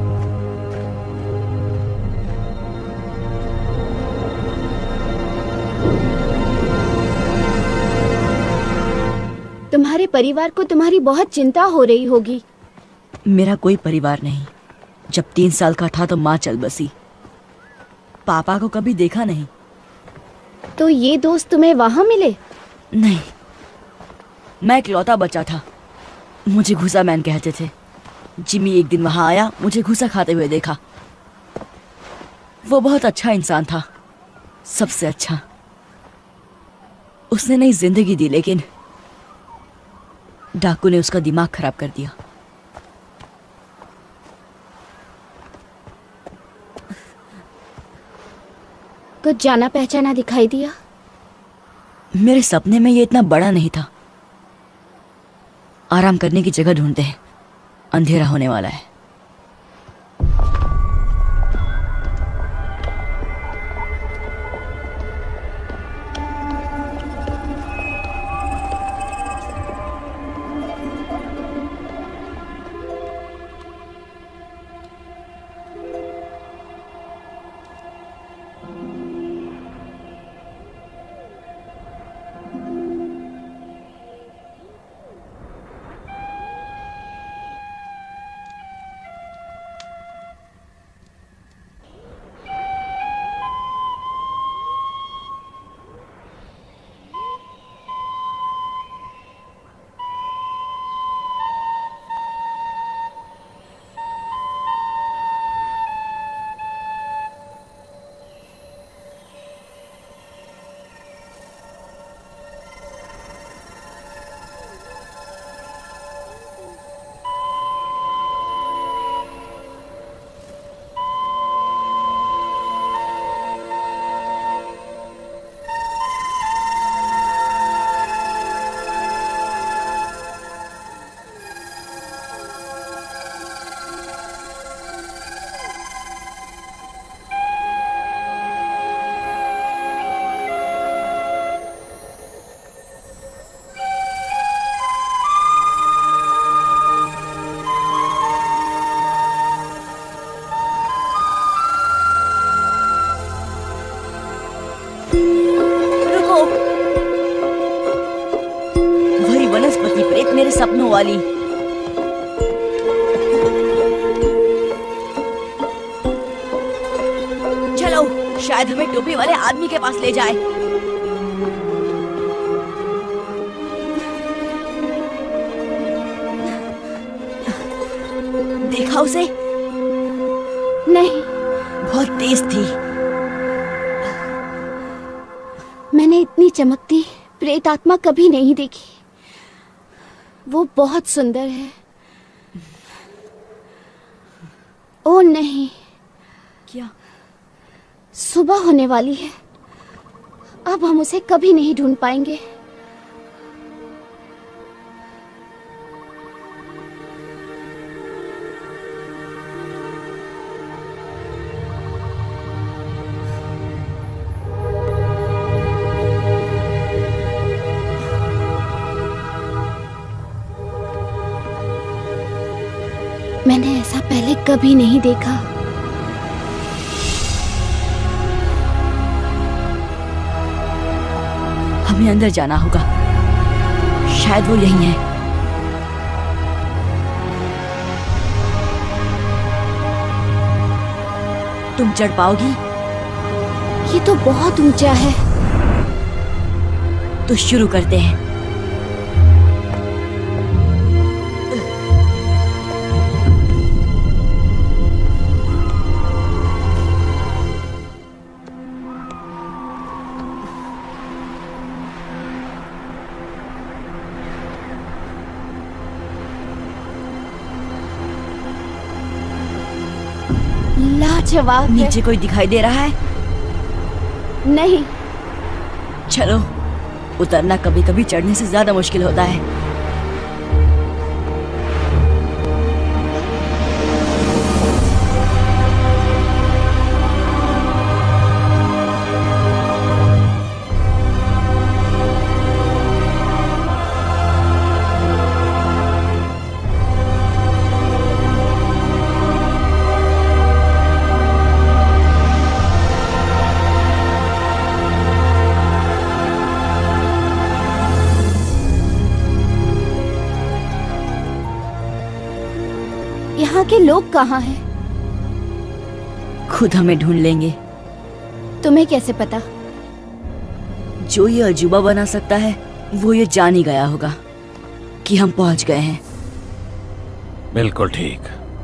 तुम्हारे परिवार को तुम्हारी बहुत चिंता हो रही होगी। मेरा कोई परिवार नहीं। जब तीन साल का था तो माँ चल बसी। पापा को कभी देखा नहीं। तो ये दोस्त तुम्हें वहां मिले? नहीं, मैं इकलौता बच्चा था। मुझे घुसा मैन कहते थे। जिमी एक दिन वहां आया, मुझे घुसा खाते हुए देखा। वो बहुत अच्छा इंसान था, सबसे अच्छा। उसने नई जिंदगी दी, लेकिन डाकू ने उसका दिमाग खराब कर दिया। कुछ जाना पहचाना दिखाई दिया? मेरे सपने में ये इतना बड़ा नहीं था। आराम करने की जगह ढूंढते हैं, अंधेरा होने वाला है। वनस्पति प्रेत मेरे सपनों वाली। चलो, शायद हमें टोपी वाले आदमी के पास ले जाए। देखा उसे? नहीं। बहुत तेज थी। मैंने इतनी चमकती प्रेत आत्मा कभी नहीं देखी। वो बहुत सुंदर है। ओ नहीं। क्या? सुबह होने वाली है। अब हम उसे कभी नहीं ढूंढ पाएंगे। कभी नहीं देखा। हमें अंदर जाना होगा, शायद वो यही है। तुम चढ़ पाओगी? ये तो बहुत ऊंचा है। तो शुरू करते हैं। लाजवाब। नीचे कोई दिखाई दे रहा है? नहीं। चलो, उतरना कभी कभी चढ़ने से ज्यादा मुश्किल होता है। यहाँ के लोग कहाँ हैं? खुद हमें ढूंढ लेंगे। तुम्हें कैसे पता? जो ये अजूबा बना सकता है वो ये जान ही गया होगा कि हम पहुंच गए हैं। बिल्कुल ठीक।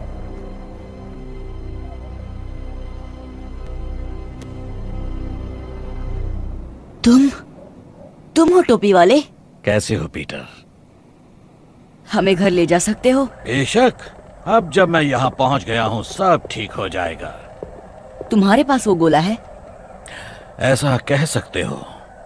तुम तुम हो टोपी वाले? कैसे हो पीटर? हमें घर ले जा सकते हो? बेशक। अब जब मैं यहाँ पहुँच गया हूँ सब ठीक हो जाएगा। तुम्हारे पास वो गोला है? ऐसा कह सकते हो।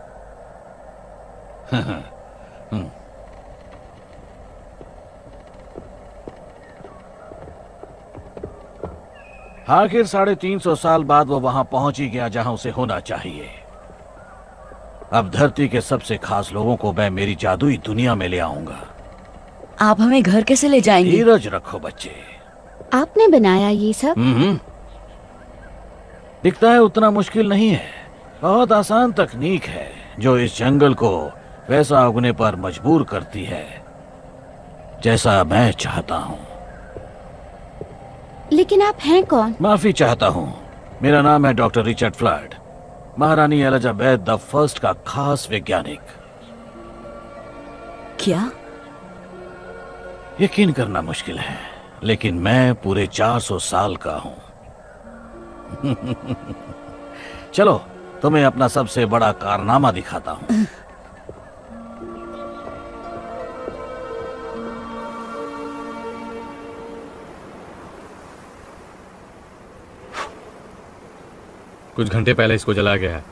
आखिर साढ़े तीन सौ साल बाद वो वहां पहुंच ही गया जहां उसे होना चाहिए। अब धरती के सबसे खास लोगों को मैं मेरी जादुई दुनिया में ले आऊंगा। आप हमें घर कैसे ले जाएंगे? धीरज रखो बच्चे। आपने बनाया ये सब? हम्म। दिखता है उतना मुश्किल नहीं है। बहुत आसान तकनीक है जो इस जंगल को वैसा उगने पर मजबूर करती है जैसा मैं चाहता हूँ। लेकिन आप हैं कौन? माफी चाहता हूँ। मेरा नाम है डॉक्टर रिचर्ड फ्लड, महारानी एलिजाबेथ द फर्स्ट का खास वैज्ञानिक। क्या? यकीन करना मुश्किल है, लेकिन मैं पूरे चार सौ साल का हूं। चलो तुम्हें अपना सबसे बड़ा कारनामा दिखाता हूं। कुछ घंटे पहले इसको जलाया गया है।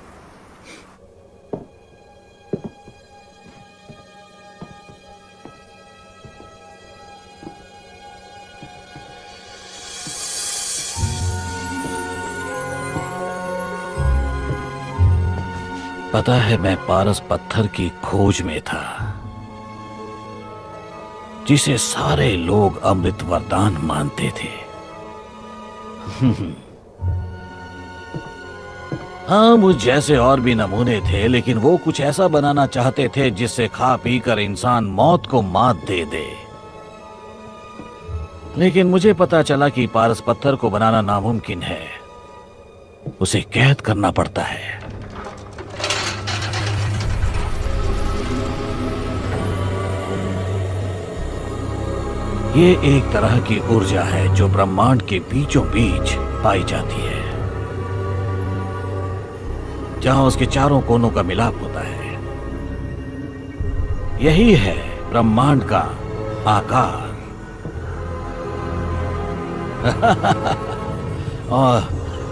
पता है मैं पारस पत्थर की खोज में था जिसे सारे लोग अमृत वरदान मानते थे। हाँ, मुझ जैसे और भी नमूने थे, लेकिन वो कुछ ऐसा बनाना चाहते थे जिससे खा पी कर इंसान मौत को मात दे दे। लेकिन मुझे पता चला कि पारस पत्थर को बनाना नामुमकिन है, उसे कैद करना पड़ता है। ये एक तरह की ऊर्जा है जो ब्रह्मांड के बीचों बीच पाई जाती है, जहां उसके चारों कोनों का मिलाप होता है। यही है ब्रह्मांड का आकार। और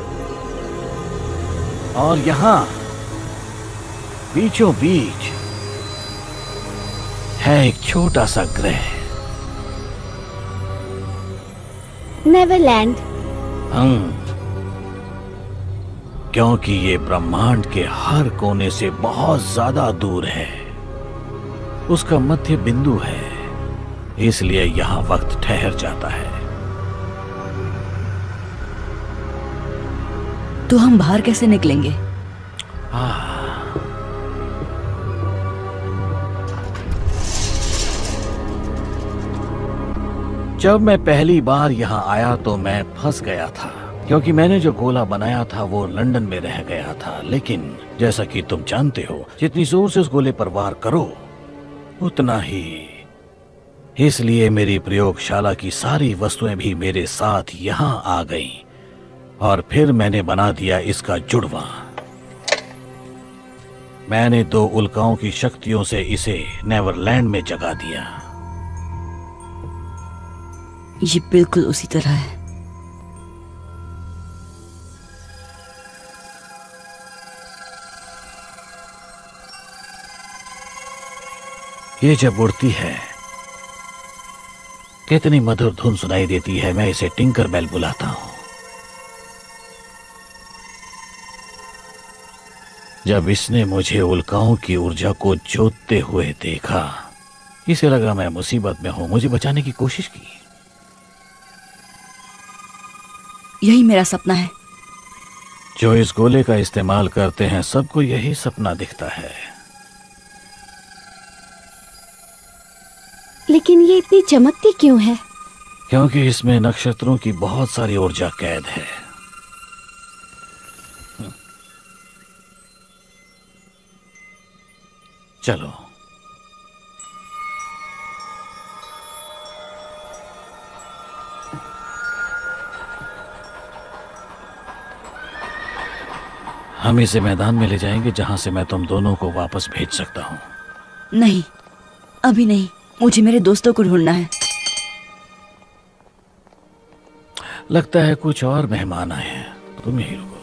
और यहां बीचों बीच है एक छोटा सा ग्रह, नेवरलैंड। हम क्योंकि ये ब्रह्मांड के हर कोने से बहुत ज्यादा दूर है, उसका मध्य बिंदु है, इसलिए यहां वक्त ठहर जाता है। तो हम बाहर कैसे निकलेंगे? जब मैं पहली बार यहाँ आया तो मैं फंस गया था, क्योंकि मैंने जो गोला बनाया था वो लंदन में रह गया था। लेकिन जैसा कि तुम जानते हो, जितनी जोर से उस गोले पर वार करो उतना ही। इसलिए मेरी प्रयोगशाला की सारी वस्तुएं भी मेरे साथ यहाँ आ गईं और फिर मैंने बना दिया इसका जुड़वा। मैंने दो उल्काओं की शक्तियों से इसे नेवरलैंड में जगा दिया। ये बिल्कुल उसी तरह है। ये जब उड़ती है कितनी मधुर धुन सुनाई देती है। मैं इसे टिंकर बेल बुलाता हूं। जब इसने मुझे उल्काओं की ऊर्जा को जोतते हुए देखा, इसे लगा मैं मुसीबत में हूं, मुझे बचाने की कोशिश की। यही मेरा सपना है। जो इस गोले का इस्तेमाल करते हैं सबको यही सपना दिखता है। लेकिन ये इतनी चमकती क्यों है? क्योंकि इसमें नक्षत्रों की बहुत सारी ऊर्जा कैद है। चलो हम इसे मैदान में ले जाएंगे जहां से मैं तुम दोनों को वापस भेज सकता हूं। नहीं, अभी नहीं। मुझे मेरे दोस्तों को ढूंढना है। लगता है कुछ और मेहमान आए हैं, तुम यहीं रुको।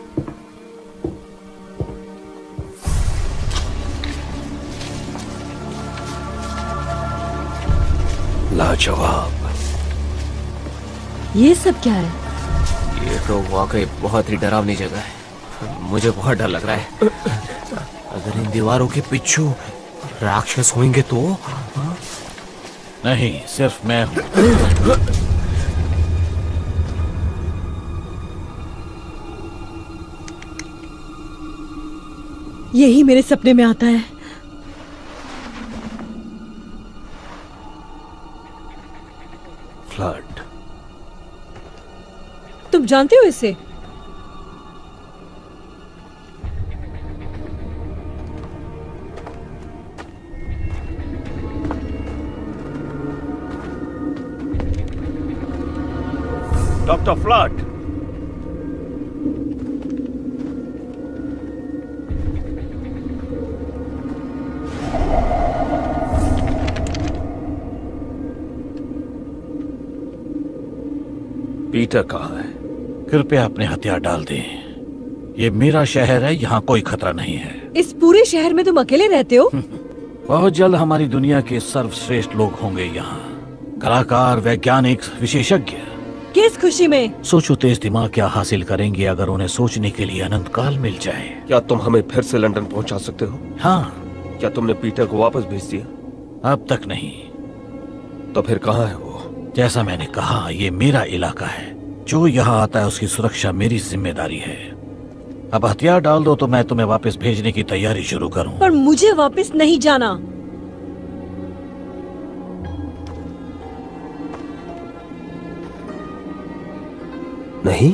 लाजवाब। ये सब क्या है? ये तो वाकई बहुत ही डरावनी जगह है। मुझे बहुत डर लग रहा है। अगर इन दीवारों के पीछे राक्षस होंगे तो? नहीं, सिर्फ मैं हूं। यही मेरे सपने में आता है। फ्लड। तुम जानते हो इसे? Doctor flood. पीटर कहाँ है? कृपया अपने हथियार डाल दें। ये मेरा शहर है, यहाँ कोई खतरा नहीं है। इस पूरे शहर में तुम अकेले रहते हो? बहुत जल्द हमारी दुनिया के सर्वश्रेष्ठ लोग होंगे यहाँ। कलाकार, वैज्ञानिक, विशेषज्ञ। किस खुशी में? सोचो तेज दिमाग क्या हासिल करेंगे अगर उन्हें सोचने के लिए अनंत काल मिल जाए। क्या तुम हमें फिर से लंदन पहुंचा सकते हो? हाँ। क्या तुमने पीटर को वापस भेज दिया? अब तक नहीं। तो फिर कहाँ है वो? जैसा मैंने कहा, ये मेरा इलाका है। जो यहाँ आता है उसकी सुरक्षा मेरी जिम्मेदारी है। अब हथियार डाल दो तो मैं तुम्हें वापस भेजने की तैयारी शुरू करूं। पर मुझे वापस नहीं जाना। नहीं?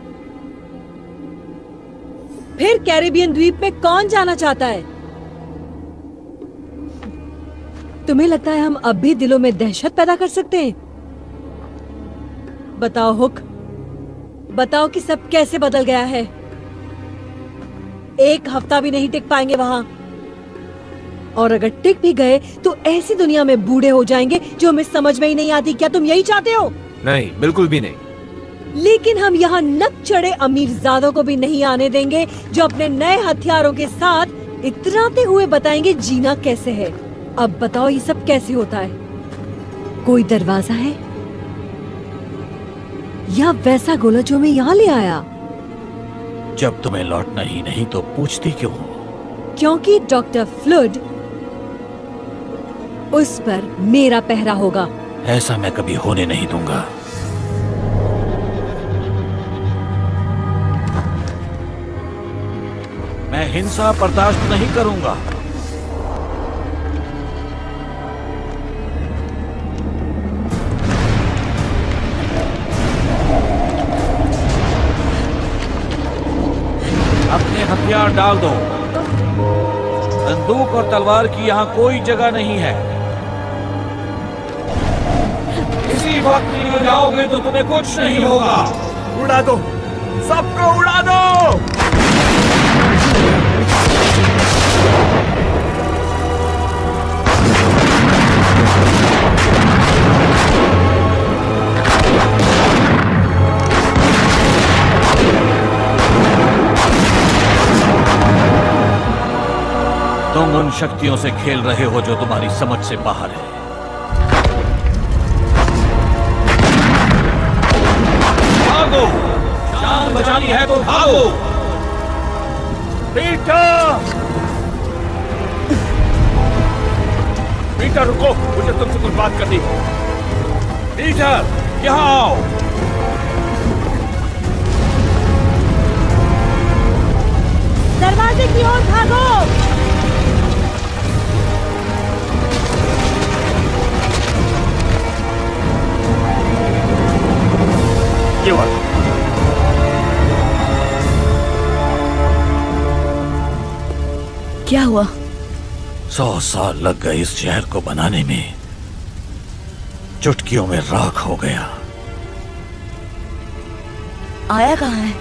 फिर कैरिबियन द्वीप में कौन जाना चाहता है? तुम्हें लगता है हम अब भी दिलों में दहशत पैदा कर सकते हैं? बताओ हुक, बताओ कि सब कैसे बदल गया है। एक हफ्ता भी नहीं टिक पाएंगे वहां, और अगर टिक भी गए तो ऐसी दुनिया में बूढ़े हो जाएंगे जो हमें समझ में ही नहीं आती। क्या तुम यही चाहते हो? नहीं, बिल्कुल भी नहीं। लेकिन हम यहाँ नक चढ़े अमीरजादों को भी नहीं आने देंगे जो अपने नए हथियारों के साथ इतराते हुए बताएंगे जीना कैसे है। अब बताओ ये सब कैसे होता है? कोई दरवाजा है या वैसा गोला जो मैं यहाँ ले आया? जब तुम्हें लौटना ही नहीं तो पूछती क्यों हो? क्योंकि डॉक्टर फ्लड, उस पर मेरा पहरा होगा। ऐसा मैं कभी होने नहीं दूंगा। मैं हिंसा बर्दाश्त नहीं करूंगा। अपने हथियार डाल दो। बंदूक और तलवार की यहाँ कोई जगह नहीं है। इसी वक्त निकल जाओगे तो तुम्हें कुछ नहीं होगा। उड़ा दो, सबको उड़ा दो। तुम उन शक्तियों से खेल रहे हो जो तुम्हारी समझ से बाहर है। भागो, जान बचानी है तो भागो। पीटर! पीटर रुको, मुझे तुमसे कुछ बात करनी है। पीटर, यहाँ आओ। दरवाजे की ओर भागो। ये बात क्या हुआ? सौ साल लग गए इस शहर को बनाने में, चुटकियों में राख हो गया। आया कहाँ है?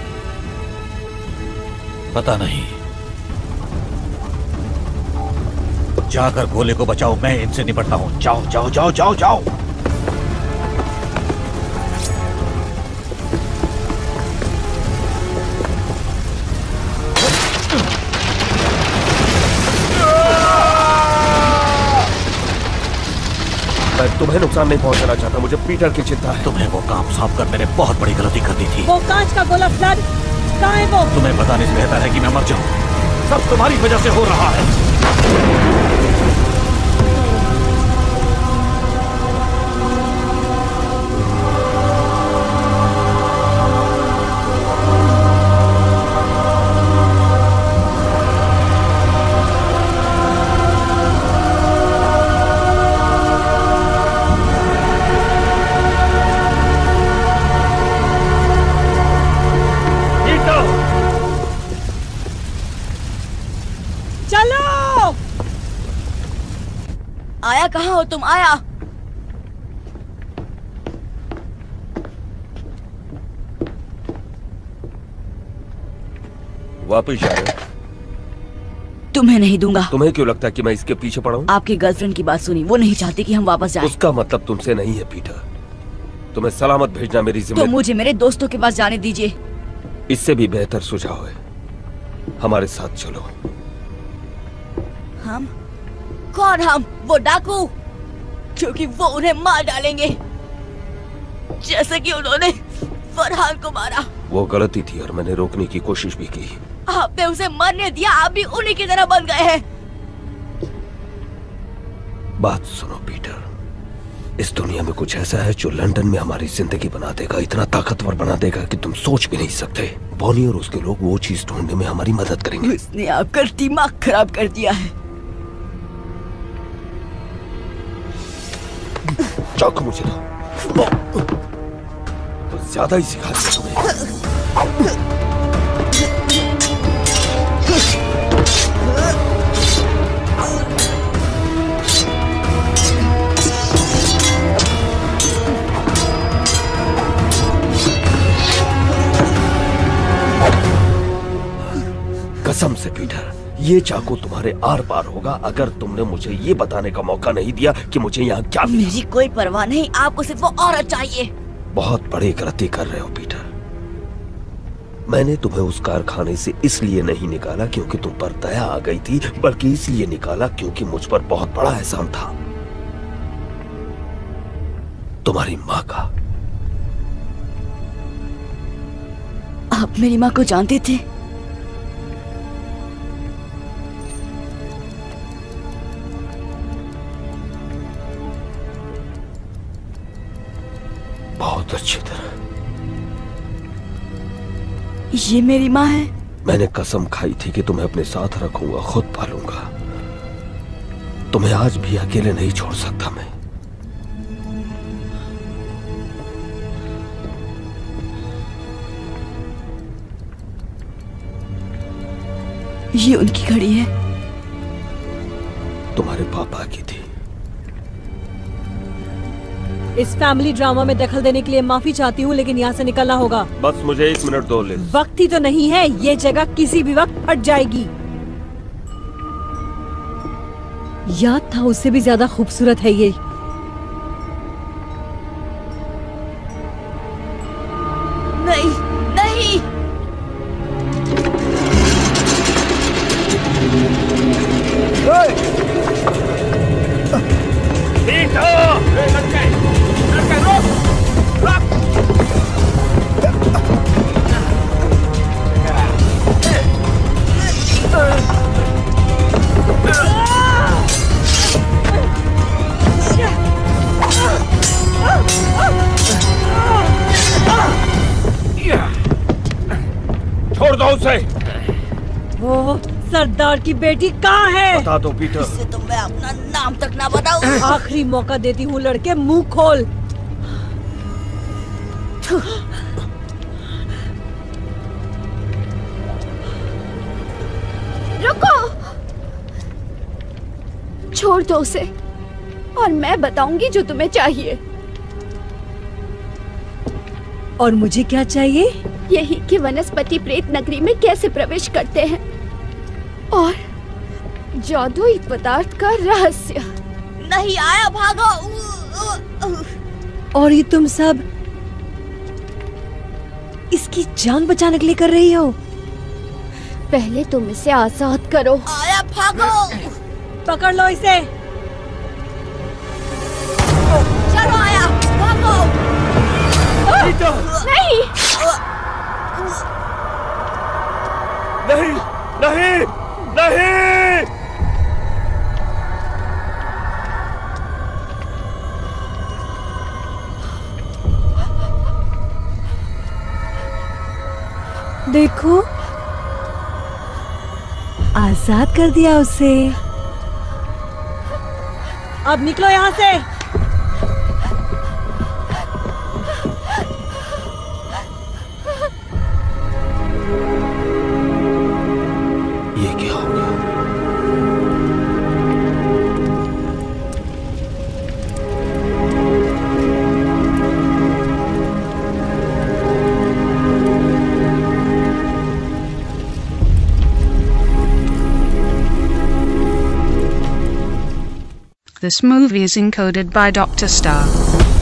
पता नहीं। जाकर गोले को बचाओ, मैं इनसे निपटता हूं। जाओ जाओ जाओ जाओ जाओ। मैं तुम्हें नुकसान नहीं पहुंचाना चाहता, मुझे पीटर की चिंता है। तुम्हें वो काम साफ कर मैंने बहुत बड़ी गलती कर दी थी। वो कांच का गोला फ्लड कहाँ है वो? तुम्हें बताने से बेहतर है कि मैं मर जाऊं। सब तुम्हारी वजह से हो रहा है। आया कहाँ हो तुम? आया। वापस जा रहे? तुम्हें नहीं दूंगा। तुम्हें क्यों लगता है कि मैं इसके पीछे पड़ा हूँ? आपकी गर्लफ्रेंड की बात सुनी, वो नहीं चाहती कि हम वापस जाएं। उसका मतलब तुमसे नहीं है पीटर। तुम्हें सलामत भेजना मेरी तो जिम्मेदारी। मुझे मेरे दोस्तों के पास जाने दीजिए। इससे भी बेहतर सुझाव है, हमारे साथ चलो। हम? कौन हम? वो डाकू, क्योंकि वो उन्हें मार डालेंगे जैसे कि उन्होंने फरहान को मारा। वो गलती थी और मैंने रोकने की कोशिश भी की। आपने उसे मरने दिया, आप भी उन्हीं की तरह बन गए हैं। बात सुनो पीटर, इस दुनिया में कुछ ऐसा है जो लंदन में हमारी जिंदगी बना देगा, इतना ताकतवर बना देगा कि तुम सोच भी नहीं सकते। बॉनी और उसके लोग वो चीज ढूंढने में हमारी मदद करेंगे। उसने आपका दिमाग खराब कर दिया है। चाकू मुझे दो। तो ज्यादा ही सिखा दिया तुम्हें। कसम से पीटर, ये चाकू तुम्हारे आर पार होगा अगर तुमने मुझे ये बताने का मौका नहीं दिया कि मुझे यहाँ क्या मिला। मेरी कोई परवाह नहीं, आपको सिर्फ वो औरत चाहिए। बहुत बड़ी गलती कर रहे हो पीटर। मैंने तुम्हें उस कारखाने से इसलिए नहीं निकाला क्योंकि तुम पर दया आ गई थी, बल्कि इसलिए निकाला क्योंकि मुझ पर बहुत बड़ा एहसान था, तुम्हारी माँ का। आप मेरी माँ को जानते थे? बहुत अच्छी तरह। ये मेरी माँ है? मैंने कसम खाई थी कि तुम्हें अपने साथ रखूंगा, खुद पालूंगा। तुम्हें आज भी अकेले नहीं छोड़ सकता मैं। ये उनकी घड़ी है। तुम्हारे पापा की थी। इस फैमिली ड्रामा में दखल देने के लिए माफी चाहती हूँ, लेकिन यहाँ से निकलना होगा। बस मुझे एक मिनट दो लिज। वक्त ही तो नहीं है, ये जगह किसी भी वक्त हट जाएगी। याद था उससे भी ज्यादा खूबसूरत है ये। नहीं नहीं छोड़ दो उसे। वो सरदार की बेटी कहाँ है? बता दो पीटर। इससे तो मैं अपना नाम तक ना बताऊं। आखिरी मौका देती हूँ लड़के, मुंह खोल। रुको, छोड़ दो उसे और मैं बताऊंगी जो तुम्हें चाहिए। और मुझे क्या चाहिए? यही कि वनस्पति प्रेत नगरी में कैसे प्रवेश करते हैं और जादुई पदार्थ का रहस्य। नहीं आया, भागो। और ये तुम सब इसकी जान बचाने के लिए कर रही हो? पहले तुम इसे आजाद करो। आया, भागो। पकड़ लो इसे। चलो आया, भागो। नहीं नहीं नहीं नहीं। देखो, आजाद कर दिया उसे। अब निकलो यहाँ से। ये क्या हो गया? This movie is encoded by Doctor Star.